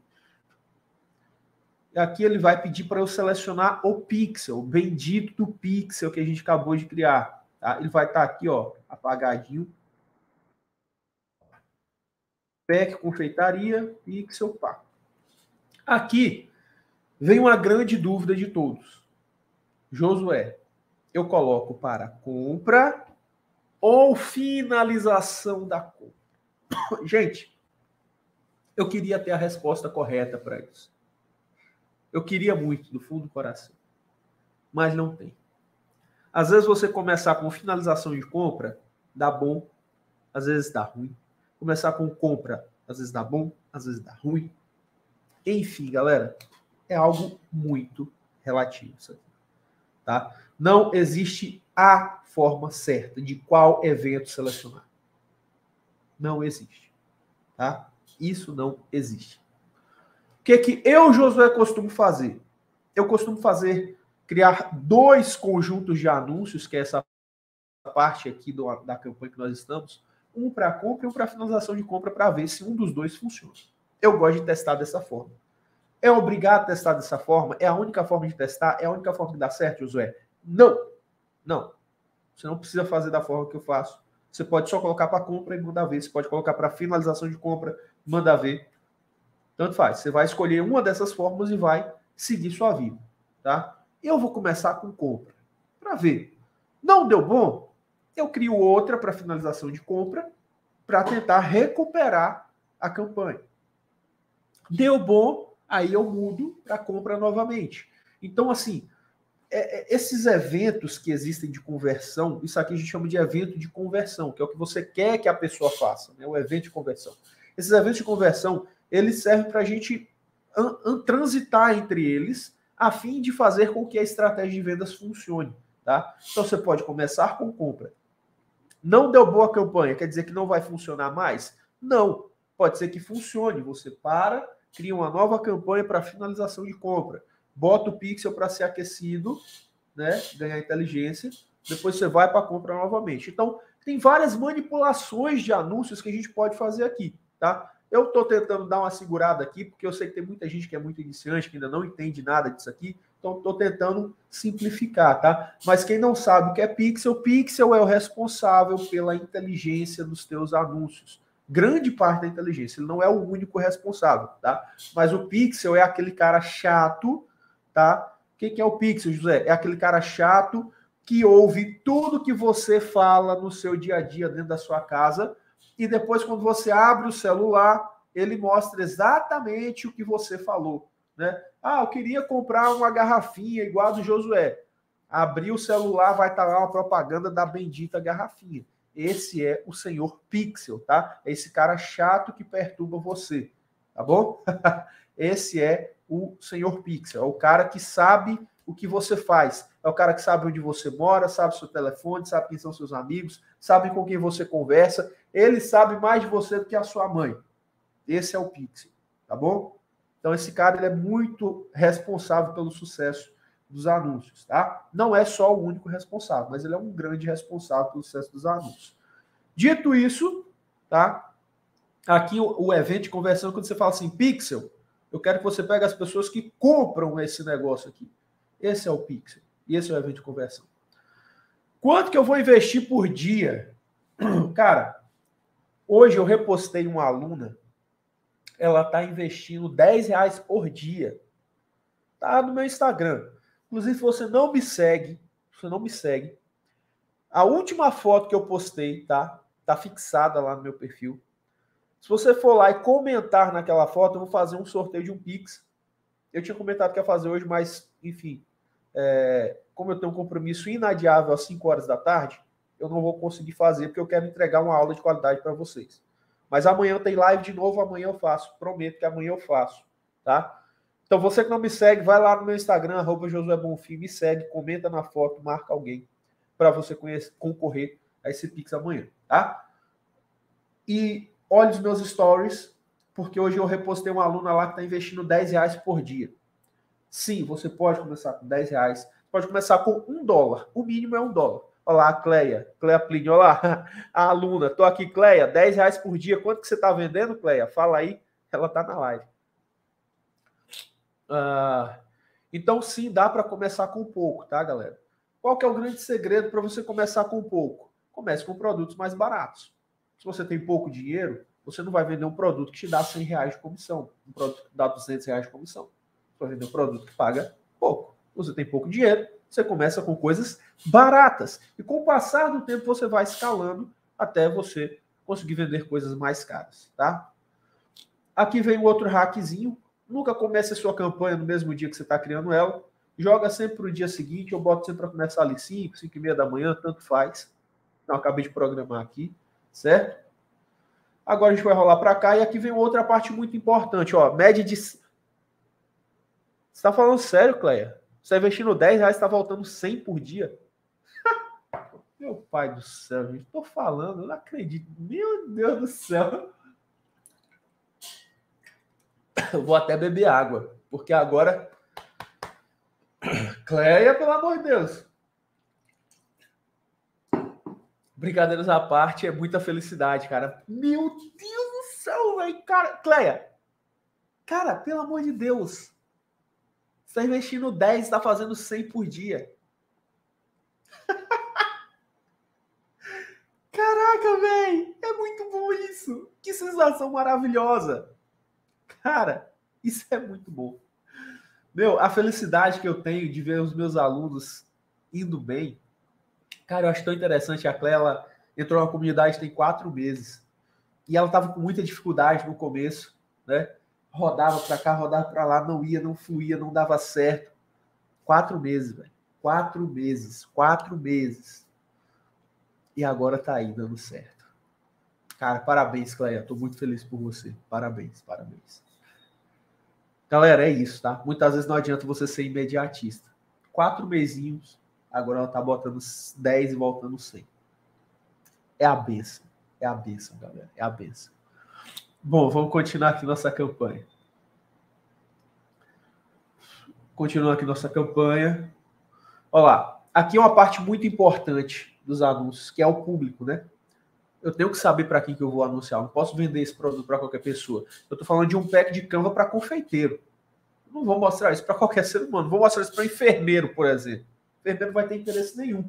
E aqui ele vai pedir para eu selecionar o pixel, o bendito do pixel que a gente acabou de criar. Tá? Ele vai estar aqui, ó, apagadinho. Pack, confeitaria, pixel, pá. Aqui vem uma grande dúvida de todos. Josué, eu coloco para compra ou finalização da compra? Gente, eu queria ter a resposta correta para isso. Eu queria muito, do fundo do coração. Mas não tem. Às vezes você começar com finalização de compra, dá bom, às vezes dá ruim. Começar com compra, às vezes dá bom, às vezes dá ruim. Enfim, galera, é algo muito relativo isso aqui, tá? Não existe a forma certa de qual evento selecionar. Não existe, tá? Isso não existe. O que que eu, Josué, costumo fazer? Eu costumo fazer, criar dois conjuntos de anúncios, que é essa parte aqui do, da campanha que nós estamos, um para compra e um para finalização de compra, para ver se um dos dois funciona. Eu gosto de testar dessa forma. É obrigado a testar dessa forma? É a única forma de testar? É a única forma que dá certo, Josué? Não. Não. Você não precisa fazer da forma que eu faço. Você pode só colocar para compra e mandar ver. Você pode colocar para finalização de compra, mandar ver. Tanto faz. Você vai escolher uma dessas formas e vai seguir sua vida, tá? Eu vou começar com compra, para ver. Não deu bom? Eu crio outra para finalização de compra, para tentar recuperar a campanha. Deu bom, aí eu mudo para compra novamente. Então, assim, é, é, esses eventos que existem de conversão, isso aqui a gente chama de evento de conversão, que é o que você quer que a pessoa faça, né? O evento de conversão. Esses eventos de conversão, eles servem para a gente an, an, transitar entre eles, a fim de fazer com que a estratégia de vendas funcione, tá? Então, você pode começar com compra. Não deu boa campanha, quer dizer que não vai funcionar mais? Não. Pode ser que funcione. Você para, cria uma nova campanha para finalização de compra. Bota o pixel para ser aquecido, né? Ganhar inteligência. Depois você vai para a compra novamente. Então, tem várias manipulações de anúncios que a gente pode fazer aqui, tá? Eu estou tentando dar uma segurada aqui, porque eu sei que tem muita gente que é muito iniciante, que ainda não entende nada disso aqui. Então, estou tentando simplificar, tá? Mas quem não sabe o que é pixel, pixel é o responsável pela inteligência dos teus anúncios. Grande parte da inteligência. Ele não é o único responsável, tá? Mas o pixel é aquele cara chato, tá? O que é o pixel, José? É aquele cara chato que ouve tudo que você fala no seu dia a dia dentro da sua casa e depois, quando você abre o celular, ele mostra exatamente o que você falou, né? Ah, eu queria comprar uma garrafinha igual a do Josué. Abrir o celular, vai estar lá uma propaganda da bendita garrafinha. Esse é o senhor Pixel, tá? É esse cara chato que perturba você, tá bom? Esse é o senhor Pixel, é o cara que sabe o que você faz. É o cara que sabe onde você mora, sabe seu telefone, sabe quem são seus amigos, sabe com quem você conversa. Ele sabe mais de você do que a sua mãe. Esse é o Pixel, tá bom? Então esse cara ele é muito responsável pelo sucesso dos anúncios, tá? Não é só o único responsável, mas ele é um grande responsável pelo sucesso dos anúncios. Dito isso, tá? Aqui o, o evento de conversão, quando você fala assim, Pixel, eu quero que você pegue as pessoas que compram esse negócio aqui. Esse é o Pixel. E esse é o evento de conversão. Quanto que eu vou investir por dia? Cara, hoje eu repostei uma aluna, ela está investindo dez reais por dia. Tá no meu Instagram. Inclusive, se você não me segue, você não me segue, a última foto que eu postei, tá? Tá fixada lá no meu perfil. Se você for lá e comentar naquela foto, eu vou fazer um sorteio de um Pix. Eu tinha comentado que ia fazer hoje, mas, enfim, é, como eu tenho um compromisso inadiável às cinco horas da tarde, eu não vou conseguir fazer, porque eu quero entregar uma aula de qualidade para vocês. Mas amanhã tem live de novo, amanhã eu faço. Prometo que amanhã eu faço, tá? Então, você que não me segue, vai lá no meu Instagram, arroba Josué Bonfim, me segue, comenta na foto, marca alguém para você conhecer, concorrer a esse Pix amanhã, tá? E olhe os meus stories, porque hoje eu repostei uma aluna lá que está investindo dez reais por dia. Sim, você pode começar com dez reais, pode começar com um dólar, o mínimo é um dólar. Olha lá, a Cleia, Cleia Plínio, olha lá, a aluna, tô aqui, Cleia, dez reais por dia, quanto que você está vendendo, Cleia? Fala aí, ela está na live. Ah, então, sim, dá para começar com pouco, tá, galera? Qual que é o grande segredo para você começar com pouco? Comece com produtos mais baratos. Se você tem pouco dinheiro, você não vai vender um produto que te dá cem reais de comissão, um produto que dá duzentos reais de comissão. Você vai vender um produto que paga pouco. Você tem pouco dinheiro, você começa com coisas baratas. E com o passar do tempo, você vai escalando até você conseguir vender coisas mais caras, tá? Aqui vem um outro hackzinho. Nunca comece a sua campanha no mesmo dia que você está criando ela. Joga sempre para o dia seguinte. Eu boto sempre para começar ali cinco, cinco e meia da manhã, tanto faz. Não, acabei de programar aqui, certo? Agora a gente vai rolar para cá e aqui vem outra parte muito importante. Ó, média de... Você está falando sério, Cleia? Você está investindo dez reais, está voltando cem por dia? Meu pai do céu, gente. Estou falando, eu não acredito. Meu Deus do céu. Eu vou até beber água, porque agora... Cleia, pelo amor de Deus. Brincadeiras à parte, é muita felicidade, cara. Meu Deus do céu, velho. Cara, Cleia. Cara, pelo amor de Deus. Você está investindo dez, está fazendo cem por dia. Caraca, velho. É muito bom isso. Que sensação maravilhosa. Cara, isso é muito bom. Meu, a felicidade que eu tenho de ver os meus alunos indo bem. Cara, eu acho tão interessante. A Cleia, ela entrou na comunidade tem quatro meses. E ela estava com muita dificuldade no começo, né? Rodava para cá, rodava para lá, não ia, não fluía, não dava certo. Quatro meses, velho. Quatro meses. Quatro meses. E agora tá aí, dando certo. Cara, parabéns, Cleia. Tô muito feliz por você. Parabéns, parabéns. Galera, é isso, tá? Muitas vezes não adianta você ser imediatista. Quatro mesinhos, agora ela tá botando dez e voltando cem. É a benção. É a benção, galera. É a benção. Bom, vamos continuar aqui nossa campanha. Continuando aqui nossa campanha. Olha lá. Aqui é uma parte muito importante dos anúncios, que é o público, né? Eu tenho que saber para quem que eu vou anunciar. Eu não posso vender esse produto para qualquer pessoa. Eu estou falando de um pack de Canva para confeiteiro. Eu não vou mostrar isso para qualquer ser humano. Vou mostrar isso para enfermeiro, por exemplo. O enfermeiro não vai ter interesse nenhum.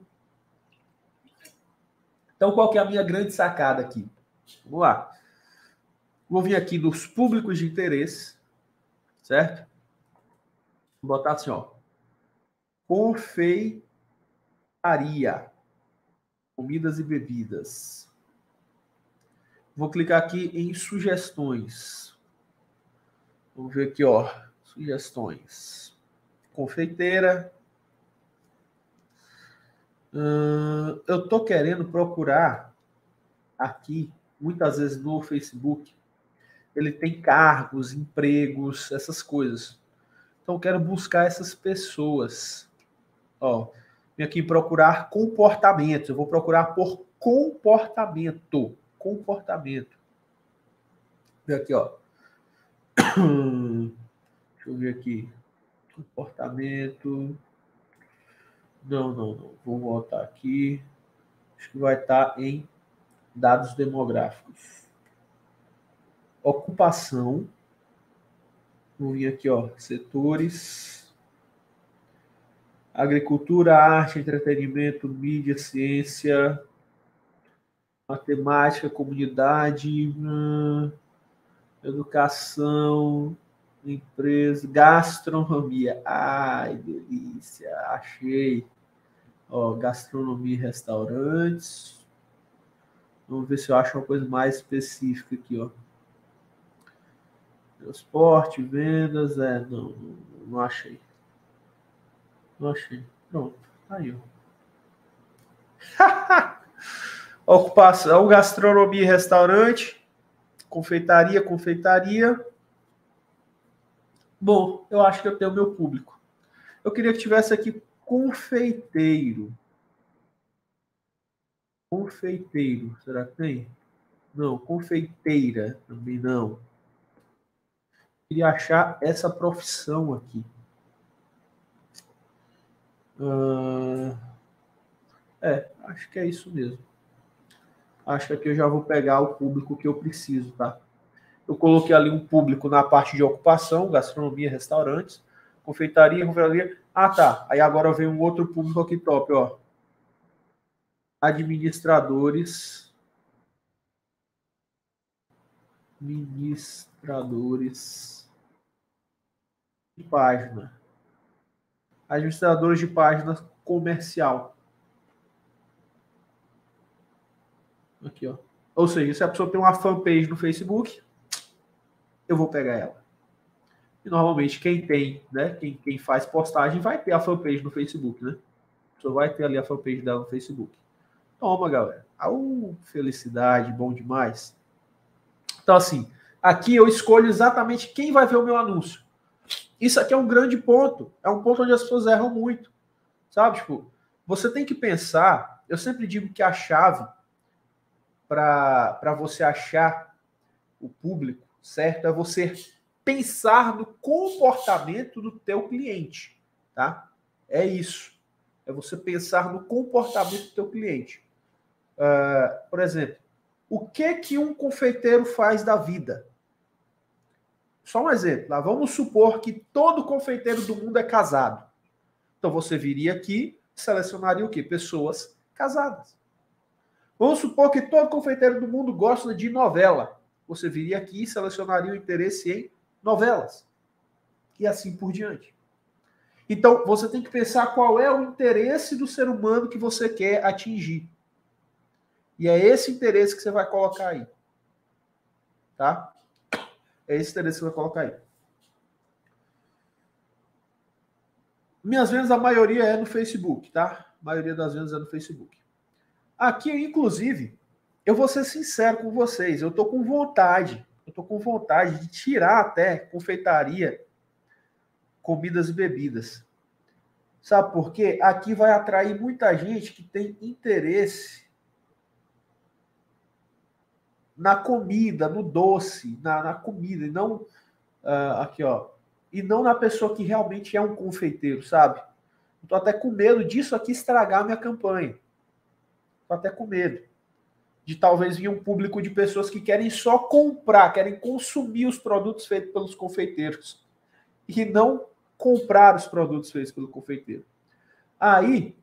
Então, qual que é a minha grande sacada aqui? Vamos lá. Vou vir aqui nos públicos de interesse, certo? Vou botar assim, ó. Confeitaria. Comidas e bebidas. Vou clicar aqui em sugestões. Vamos ver aqui, ó. Sugestões. Confeiteira. Hum, eu tô querendo procurar aqui, muitas vezes no Facebook, ele tem cargos, empregos, essas coisas. Então, eu quero buscar essas pessoas. Ó, vim aqui procurar comportamentos. Eu vou procurar por comportamento. Comportamento. Vem aqui, ó. Deixa eu ver aqui. Comportamento. Não, não, não. Vou voltar aqui. Acho que vai estar em dados demográficos. Ocupação. Vou vir aqui, ó. Setores. Agricultura, arte, entretenimento, mídia, ciência, matemática, comunidade, hum, educação, empresa, gastronomia. Ai, delícia, achei. Ó, gastronomia e restaurantes. Vamos ver se eu acho uma coisa mais específica aqui, ó. Transporte, vendas, é, não, não, não achei. Não achei. Pronto, tá aí, ó. Ocupação, gastronomia e restaurante. Confeitaria, confeitaria. Bom, eu acho que eu tenho meu público. Eu queria que tivesse aqui confeiteiro. Confeiteiro, será que tem? Não, confeiteira também não. Queria achar essa profissão aqui. Uh, é, acho que é isso mesmo. Acho que aqui eu já vou pegar o público que eu preciso, tá? Eu coloquei ali um público na parte de ocupação, gastronomia, restaurantes, confeitaria, confeitaria. Ah, tá. Aí agora vem um outro público aqui top, ó. Administradores. Administradores de página. Administradores de página comercial. Aqui, ó. Ou seja, se a pessoa tem uma fanpage no Facebook, eu vou pegar ela. E normalmente quem tem, né? Quem, quem faz postagem vai ter a fanpage no Facebook, né? A pessoa vai ter ali a fanpage dela no Facebook. Toma, galera. Au, felicidade, bom demais. Então, assim, aqui eu escolho exatamente quem vai ver o meu anúncio. Isso aqui é um grande ponto. É um ponto onde as pessoas erram muito. Sabe? Tipo, você tem que pensar. Eu sempre digo que a chave para você achar o público certo é você pensar no comportamento do teu cliente. Tá? É isso. É você pensar no comportamento do teu cliente. Uh, por exemplo, o que que um confeiteiro faz da vida? Só um exemplo. Lá, vamos supor que todo confeiteiro do mundo é casado. Então você viria aqui e selecionaria o quê? Pessoas casadas. Vamos supor que todo confeiteiro do mundo gosta de novela. Você viria aqui e selecionaria o interesse em novelas. E assim por diante. Então você tem que pensar qual é o interesse do ser humano que você quer atingir. E é esse interesse que você vai colocar aí. Tá? É esse interesse que você vai colocar aí. Minhas vendas, a maioria é no Facebook, tá? A maioria das vendas é no Facebook. Aqui, inclusive, eu vou ser sincero com vocês, eu tô com vontade, eu tô com vontade de tirar até confeitaria, comidas e bebidas. Sabe por quê? Aqui vai atrair muita gente que tem interesse na comida, no doce, na, na comida, e não uh, aqui, ó, e não na pessoa que realmente é um confeiteiro, sabe? Eu tô até com medo disso aqui estragar a minha campanha. Tô até com medo de talvez vir um público de pessoas que querem só comprar, querem consumir os produtos feitos pelos confeiteiros e não comprar os produtos feitos pelo confeiteiro. Aí,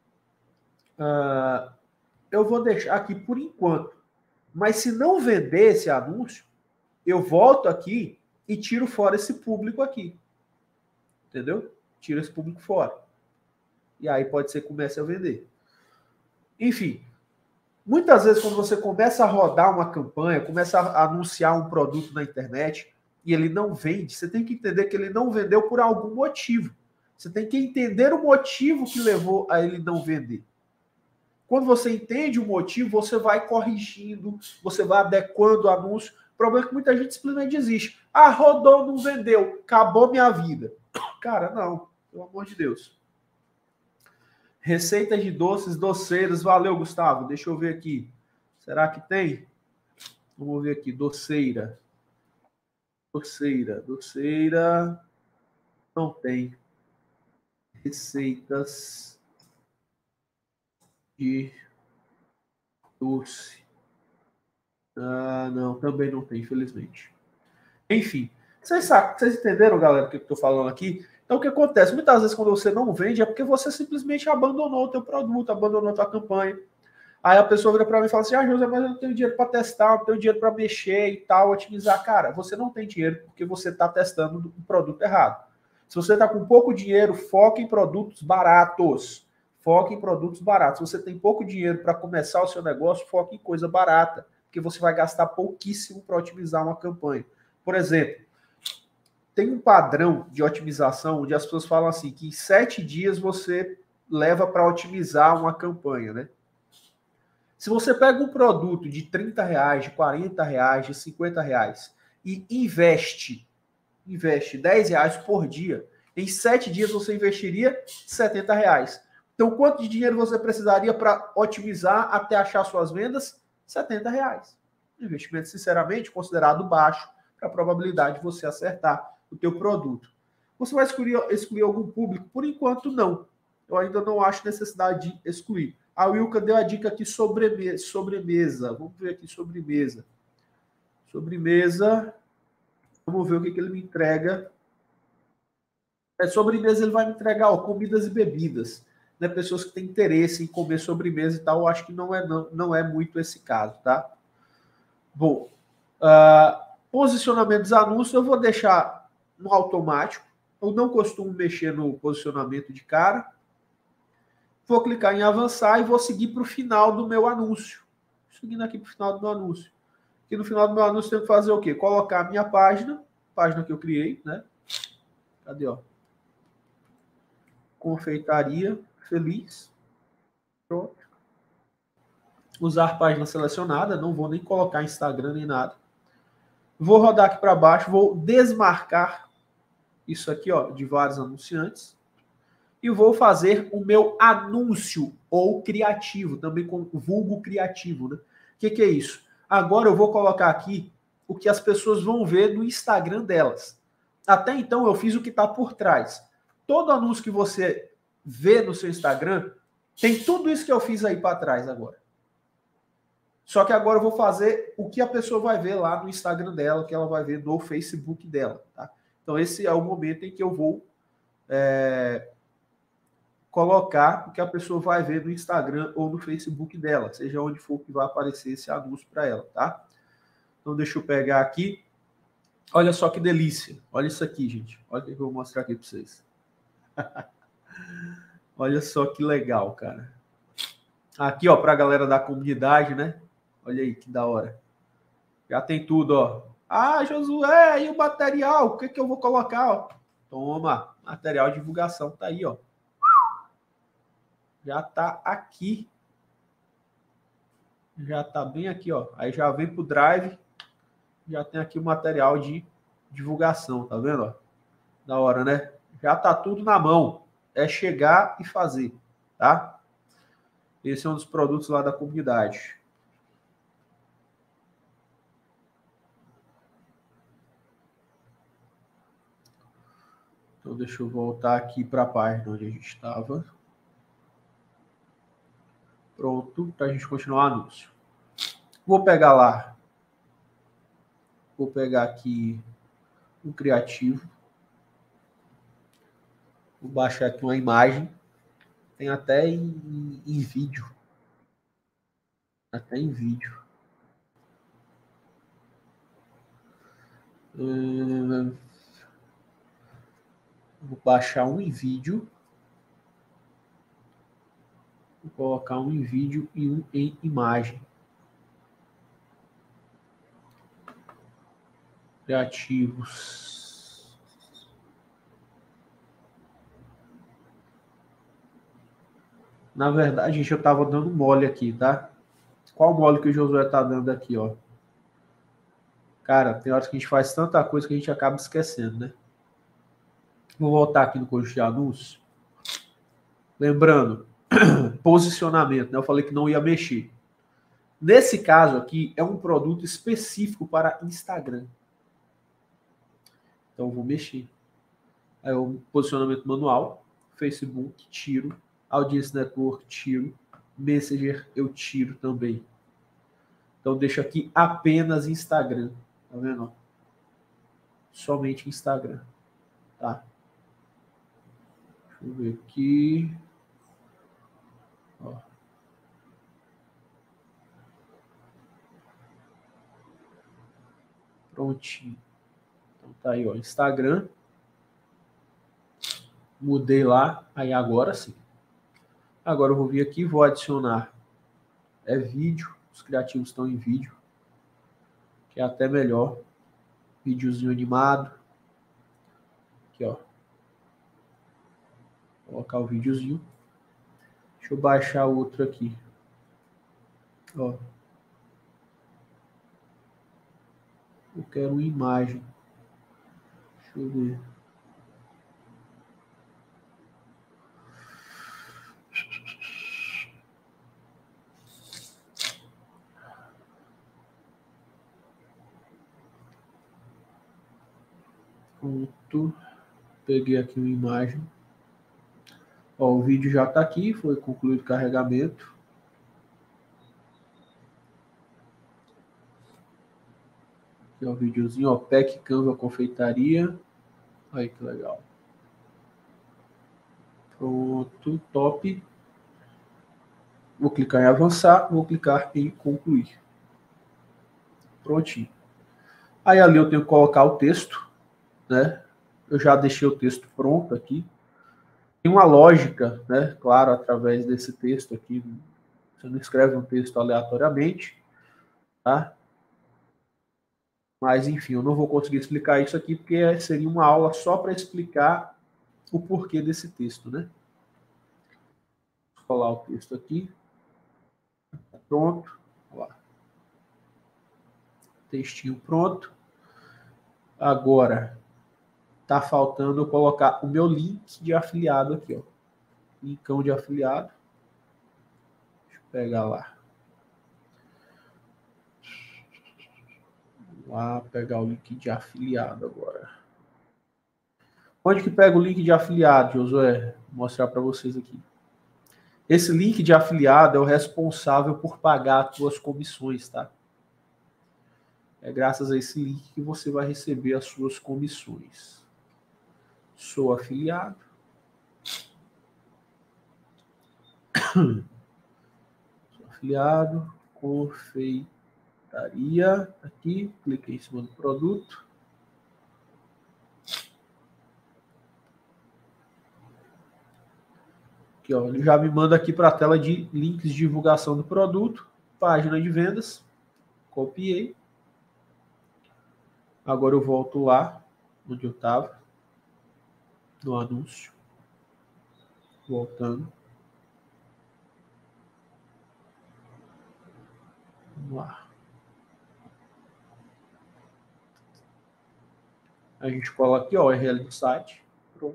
uh, eu vou deixar aqui por enquanto. Mas se não vender esse anúncio, eu volto aqui e tiro fora esse público aqui. Entendeu? Tiro esse público fora. E aí pode ser que comece a vender. Enfim, muitas vezes quando você começa a rodar uma campanha, começa a anunciar um produto na internet e ele não vende, você tem que entender que ele não vendeu por algum motivo. Você tem que entender o motivo que levou a ele não vender. Quando você entende o motivo, você vai corrigindo, você vai adequando o anúncio. O problema é que muita gente simplesmente desiste. Ah, rodou, não vendeu, acabou minha vida. Cara, não, pelo amor de Deus. Receitas de doces, doceiras. Valeu, Gustavo. Deixa eu ver aqui. Será que tem? Vamos ver aqui. Doceira. Doceira. Doceira. Não tem. Receitas. de doce. Ah, não, também não tem, infelizmente. Enfim, vocês sabem, vocês entenderam, galera, o que eu estou falando aqui? Então, o que acontece? Muitas vezes, quando você não vende, é porque você simplesmente abandonou o teu produto, abandonou a tua campanha. Aí a pessoa vira para mim e fala assim, ah, José, mas eu não tenho dinheiro para testar, não tenho dinheiro para mexer e tal, otimizar. Cara, você não tem dinheiro porque você está testando o produto errado. Se você está com pouco dinheiro, foque em produtos baratos. Foque em produtos baratos. Se você tem pouco dinheiro para começar o seu negócio, foque em coisa barata, porque você vai gastar pouquíssimo para otimizar uma campanha. Por exemplo, tem um padrão de otimização onde as pessoas falam assim, que em sete dias você leva para otimizar uma campanha, né? Se você pega um produto de trinta reais, de quarenta reais, de cinquenta reais e investe, investe dez reais por dia, em sete dias você investiria setenta reais. Então, quanto de dinheiro você precisaria para otimizar até achar suas vendas? setenta reais. Investimento, sinceramente, considerado baixo para a probabilidade de você acertar o teu produto. Você vai excluir, excluir algum público? Por enquanto, não. Eu ainda não acho necessidade de excluir. A Wilka deu a dica aqui sobre sobremesa. Vamos ver aqui sobremesa. Sobremesa. Vamos ver o que, que ele me entrega. É, sobremesa ele vai me entregar ó, comidas e bebidas. Né? Pessoas que têm interesse em comer sobremesa e tal. Eu acho que não é, não, não é muito esse caso, tá? Bom, uh, posicionamento dos anúncios eu vou deixar no automático. Eu não costumo mexer no posicionamento de cara. Vou clicar em avançar e vou seguir para o final do meu anúncio. Seguindo aqui para o final do meu anúncio. Aqui no final do meu anúncio tem que fazer o quê? Colocar a minha página, página que eu criei, né? Cadê, ó? Confeitaria Feliz. Pronto. Usar página selecionada, não vou nem colocar Instagram nem nada. Vou rodar aqui para baixo, vou desmarcar isso aqui, ó, de vários anunciantes. E vou fazer o meu anúncio ou criativo, também com vulgo criativo, né? O que, que é isso? Agora eu vou colocar aqui o que as pessoas vão ver no Instagram delas. Até então eu fiz o que está por trás. Todo anúncio que você vê no seu Instagram tem tudo isso que eu fiz aí para trás agora. Só que agora eu vou fazer o que a pessoa vai ver lá no Instagram dela, que ela vai ver no Facebook dela, tá? Então esse é o momento em que eu vou é, colocar o que a pessoa vai ver no Instagram ou no Facebook dela, seja onde for que vai aparecer esse anúncio para ela, tá? Então deixa eu pegar aqui. Olha só que delícia. Olha isso aqui, gente. Olha o que eu vou mostrar aqui para vocês. Olha só que legal, cara. Aqui, ó, para a galera da comunidade, né? Olha aí que da hora. Já tem tudo, ó. Ah, Josué, e o material? O que que eu vou colocar, ó? Toma, material de divulgação tá aí, ó. Já tá aqui. Já tá bem aqui, ó. Aí já vem pro Drive. Já tem aqui o material de divulgação, tá vendo, ó? Da hora, né? Já tá tudo na mão. É chegar e fazer, tá? Esse é um dos produtos lá da comunidade. Então, deixa eu voltar aqui para a página onde a gente estava. Pronto, para a gente continuar o anúncio. Vou pegar lá. Vou pegar aqui um criativo. Vou baixar aqui uma imagem. Tem até em, em vídeo. Até em vídeo. Hum, vou baixar um em vídeo. Vou colocar um em vídeo e um em imagem. Criativos. Na verdade, gente, eu estava dando mole aqui, tá? Qual mole que o Josué tá dando aqui, ó? Cara, tem horas que a gente faz tanta coisa que a gente acaba esquecendo, né? Vou voltar aqui no conjunto de anúncios. Lembrando, posicionamento, né? Eu falei que não ia mexer. Nesse caso aqui, é um produto específico para Instagram. Então, eu vou mexer. Aí, o posicionamento manual, Facebook, tiro. Audience Network, tiro. Messenger eu tiro também. Então deixo aqui apenas Instagram, tá vendo? Somente Instagram, tá? Deixa eu ver aqui. Ó. Prontinho. Então tá aí, ó, Instagram. Mudei lá, aí agora sim. Agora eu vou vir aqui, vou adicionar é vídeo, os criativos estão em vídeo, que é até melhor. Videozinho animado. Aqui, ó. Vou colocar o videozinho. Deixa eu baixar outro aqui. Ó. Eu quero uma imagem. Deixa eu ver. Pronto. Peguei aqui uma imagem. Ó, o vídeo já está aqui, foi concluído o carregamento. Aqui é o videozinho, ó, Pack Canva Confeitaria. Aí que legal. Pronto, top. Vou clicar em avançar, vou clicar em concluir. Prontinho. Aí ali eu tenho que colocar o texto, né? Eu já deixei o texto pronto aqui. Tem uma lógica, né? Claro, através desse texto aqui. Você não escreve um texto aleatoriamente, tá? Mas, enfim, eu não vou conseguir explicar isso aqui, porque seria uma aula só para explicar o porquê desse texto, né? Vou colar o texto aqui. Pronto. Olha lá. Textinho pronto. Agora, tá faltando eu colocar o meu link de afiliado aqui, ó. Linkão de afiliado. Deixa eu pegar lá. Vamos lá, pegar o link de afiliado agora. Onde que pega o link de afiliado, Josué? Vou mostrar para vocês aqui. Esse link de afiliado é o responsável por pagar as suas comissões, tá? É graças a esse link que você vai receber as suas comissões. Sou afiliado. Sou afiliado. Confeitaria. Aqui, cliquei em cima do produto. Aqui, ó, ele já me manda aqui para a tela de links de divulgação do produto. Página de vendas. Copiei. Agora eu volto lá, onde eu estava, no anúncio. Voltando. Vamos lá. A gente coloca aqui, ó, o U R L do site. Pronto.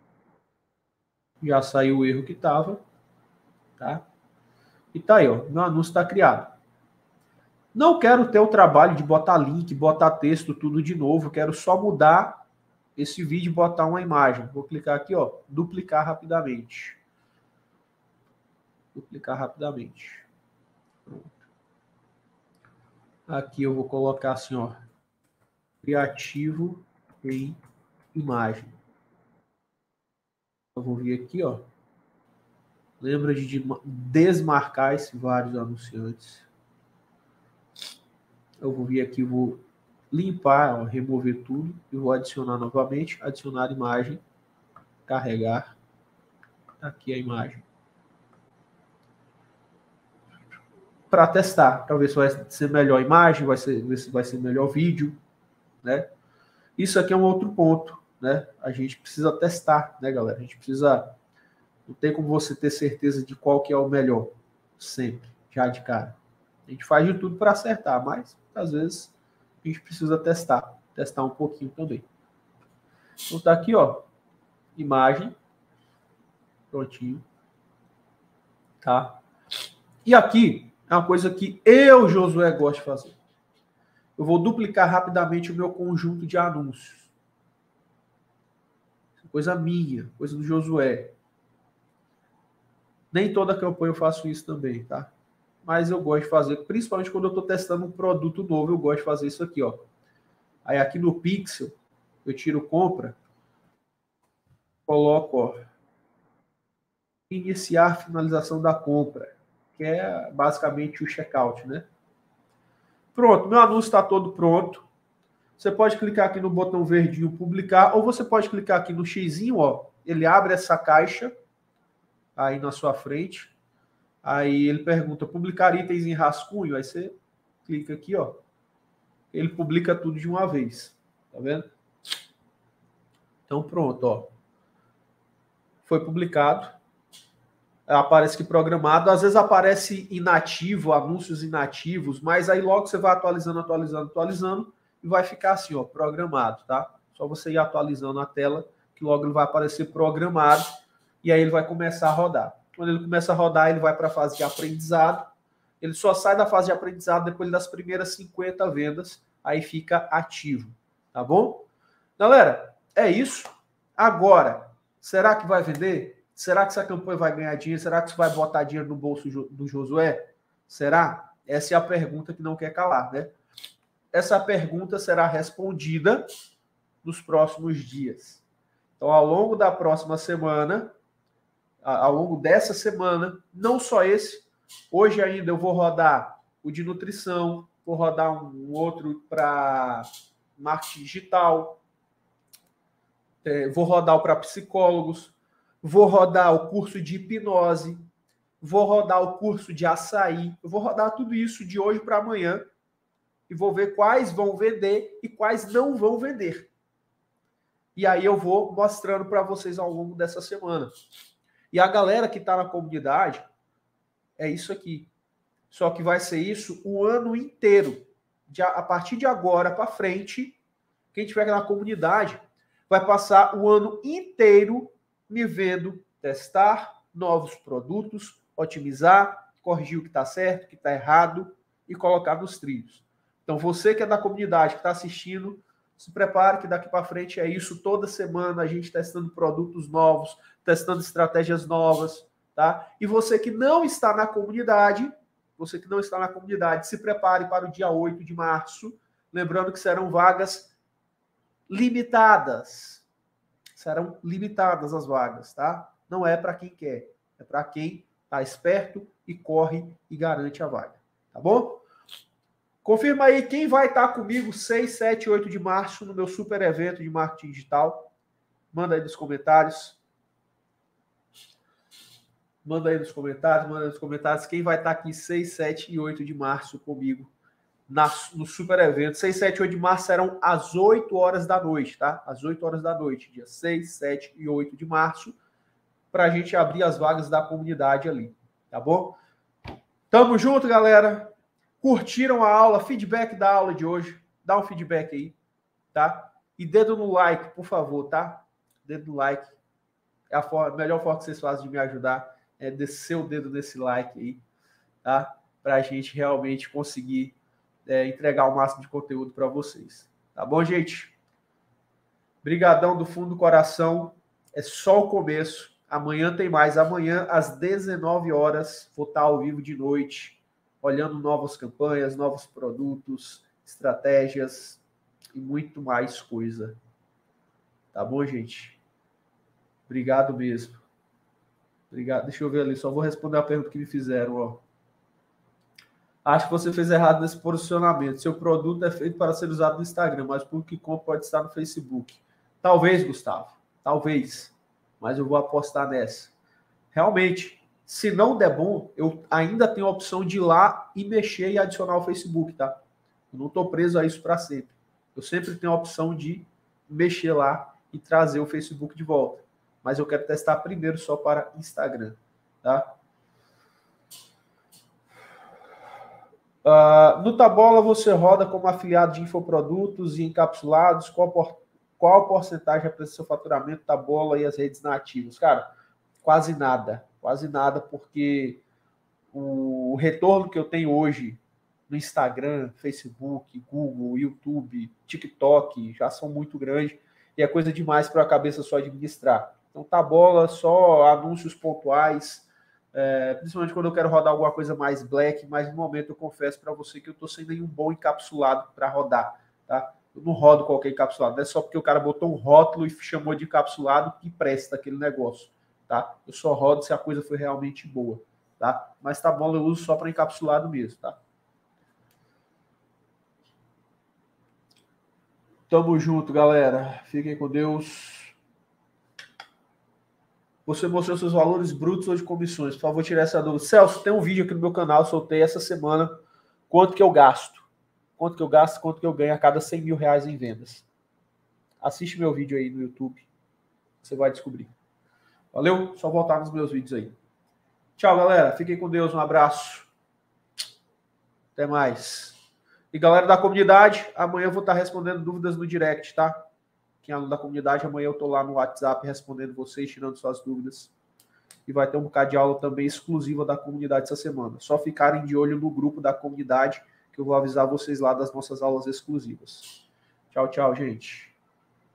Já saiu o erro que estava. Tá? E tá aí, ó. Meu anúncio está criado. Não quero ter o trabalho de botar link, botar texto, tudo de novo. Quero só mudar esse vídeo e botar uma imagem. Vou clicar aqui, ó. Duplicar rapidamente. Duplicar rapidamente. Pronto. Aqui eu vou colocar assim, ó. Criativo em imagem. Eu vou vir aqui, ó. Lembra de desmarcar esses vários anunciantes. Eu vou vir aqui, vou limpar, ó, remover tudo e vou adicionar novamente, adicionar imagem, carregar. Aqui a imagem. Para testar, para ver se vai ser melhor a imagem, vai ser, ver se vai ser melhor vídeo, né? Isso aqui é um outro ponto, né? A gente precisa testar, né, galera? A gente precisa... Não tem como você ter certeza de qual que é o melhor, sempre, já de cara. A gente faz de tudo para acertar, mas às vezes a gente precisa testar, testar um pouquinho também. Então tá aqui, ó, imagem, prontinho, tá? E aqui é uma coisa que eu, Josué, gosto de fazer. Eu vou duplicar rapidamente o meu conjunto de anúncios. Coisa minha, coisa do Josué. Nem toda campanha eu faço isso também, tá? Mas eu gosto de fazer, principalmente quando eu estou testando um produto novo, eu gosto de fazer isso aqui, ó. Aí aqui no Pixel, eu tiro compra, coloco, ó, iniciar finalização da compra, que é basicamente o checkout, né? Pronto, meu anúncio está todo pronto. Você pode clicar aqui no botão verdinho publicar, ou você pode clicar aqui no xizinho, ó, ele abre essa caixa aí na sua frente. Aí ele pergunta, publicar itens em rascunho? Aí você clica aqui, ó. Ele publica tudo de uma vez. Tá vendo? Então pronto, ó. Foi publicado. Aparece que programado. Às vezes aparece inativo, anúncios inativos, mas aí logo você vai atualizando, atualizando, atualizando e vai ficar assim, ó, programado, tá? Só você ir atualizando a tela que logo ele vai aparecer programado e aí ele vai começar a rodar. Quando ele começa a rodar, ele vai para a fase de aprendizado. Ele só sai da fase de aprendizado depois das primeiras cinquenta vendas, aí fica ativo, tá bom? Galera, é isso. Agora, será que vai vender? Será que essa campanha vai ganhar dinheiro? Será que isso vai botar dinheiro no bolso do Josué? Será? Essa é a pergunta que não quer calar, né? Essa pergunta será respondida nos próximos dias. Então, ao longo da próxima semana, ao longo dessa semana, não só esse, hoje ainda eu vou rodar o de nutrição, vou rodar um outro para marketing digital, é, vou rodar o para psicólogos, vou rodar o curso de hipnose, vou rodar o curso de açaí, eu vou rodar tudo isso de hoje para amanhã e vou ver quais vão vender e quais não vão vender. E aí eu vou mostrando para vocês ao longo dessa semana. E a galera que está na comunidade, é isso aqui. Só que vai ser isso o ano inteiro. De, a partir de agora para frente, quem estiver na comunidade vai passar o ano inteiro me vendo testar novos produtos, otimizar, corrigir o que está certo, o que está errado e colocar nos trilhos. Então, você que é da comunidade, que está assistindo, se prepare que daqui para frente é isso. Toda semana a gente testando produtos novos, testando estratégias novas, tá? E você que não está na comunidade, você que não está na comunidade, se prepare para o dia oito de março. Lembrando que serão vagas limitadas. Serão limitadas as vagas, tá? Não é para quem quer, é para quem está esperto e corre e garante a vaga, tá bom? Confirma aí quem vai estar comigo seis, sete, oito de março no meu super evento de marketing digital. Manda aí nos comentários. Manda aí nos comentários, manda aí nos comentários quem vai estar aqui seis, sete e oito de março comigo na, no super evento. seis, sete e oito de março serão às oito horas da noite, tá? Às oito horas da noite, dia seis, sete e oito de março, para a gente abrir as vagas da comunidade ali, tá bom? Tamo junto, galera. Curtiram a aula, feedback da aula de hoje, dá um feedback aí, tá? E dedo no like, por favor, tá? Dedo no like. É a, forma, a melhor forma que vocês fazem de me ajudar é descer o dedo nesse like aí, tá? Para a gente realmente conseguir é, entregar o máximo de conteúdo para vocês. Tá bom, gente? Brigadão do fundo do coração. É só o começo. Amanhã tem mais. Amanhã, às dezenove horas, vou estar ao vivo de noite, olhando novas campanhas, novos produtos, estratégias e muito mais coisa. Tá bom, gente? Obrigado mesmo. Obrigado. Deixa eu ver ali, só vou responder a pergunta que me fizeram, ó. Acho que você fez errado nesse posicionamento. Seu produto é feito para ser usado no Instagram, mas o público que compra pode estar no Facebook. Talvez, Gustavo. Talvez. Mas eu vou apostar nessa. Realmente, se não der bom, eu ainda tenho a opção de ir lá e mexer e adicionar o Facebook, tá? Eu não estou preso a isso para sempre. Eu sempre tenho a opção de mexer lá e trazer o Facebook de volta. Mas eu quero testar primeiro só para Instagram, tá? Uh, no Tabola você roda como afiliado de infoprodutos e encapsulados. Qual, por, qual porcentagem representa seu faturamento, Tabola e as redes nativas? Cara, quase nada. Quase nada, porque o retorno que eu tenho hoje no Instagram, Facebook, Google, YouTube, TikTok já são muito grandes e é coisa demais para a cabeça só administrar. Então, Tabola, só anúncios pontuais, é, principalmente quando eu quero rodar alguma coisa mais black, mas no momento eu confesso para você que eu estou sem nenhum bom encapsulado para rodar, tá? Eu não rodo qualquer encapsulado, não é só porque o cara botou um rótulo e chamou de encapsulado que presta aquele negócio, tá? Eu só rodo se a coisa foi realmente boa, tá? Mas tá bom, eu uso só para encapsulado mesmo, tá? Tamo junto, galera. Fiquem com Deus. Você mostrou seus valores brutos ou de comissões. Por favor, tirar essa dúvida. Celso, tem um vídeo aqui no meu canal, soltei essa semana. Quanto que eu gasto? Quanto que eu gasto, quanto que eu ganho a cada cem mil reais em vendas. Assiste meu vídeo aí no YouTube. Você vai descobrir. Valeu? Só voltar nos meus vídeos aí. Tchau, galera. Fiquem com Deus. Um abraço. Até mais. E galera da comunidade, amanhã eu vou estar respondendo dúvidas no direct, tá? Quem é aluno da comunidade, amanhã eu tô lá no WhatsApp respondendo vocês, tirando suas dúvidas. E vai ter um bocado de aula também exclusiva da comunidade essa semana. Só ficarem de olho no grupo da comunidade, que eu vou avisar vocês lá das nossas aulas exclusivas. Tchau, tchau, gente.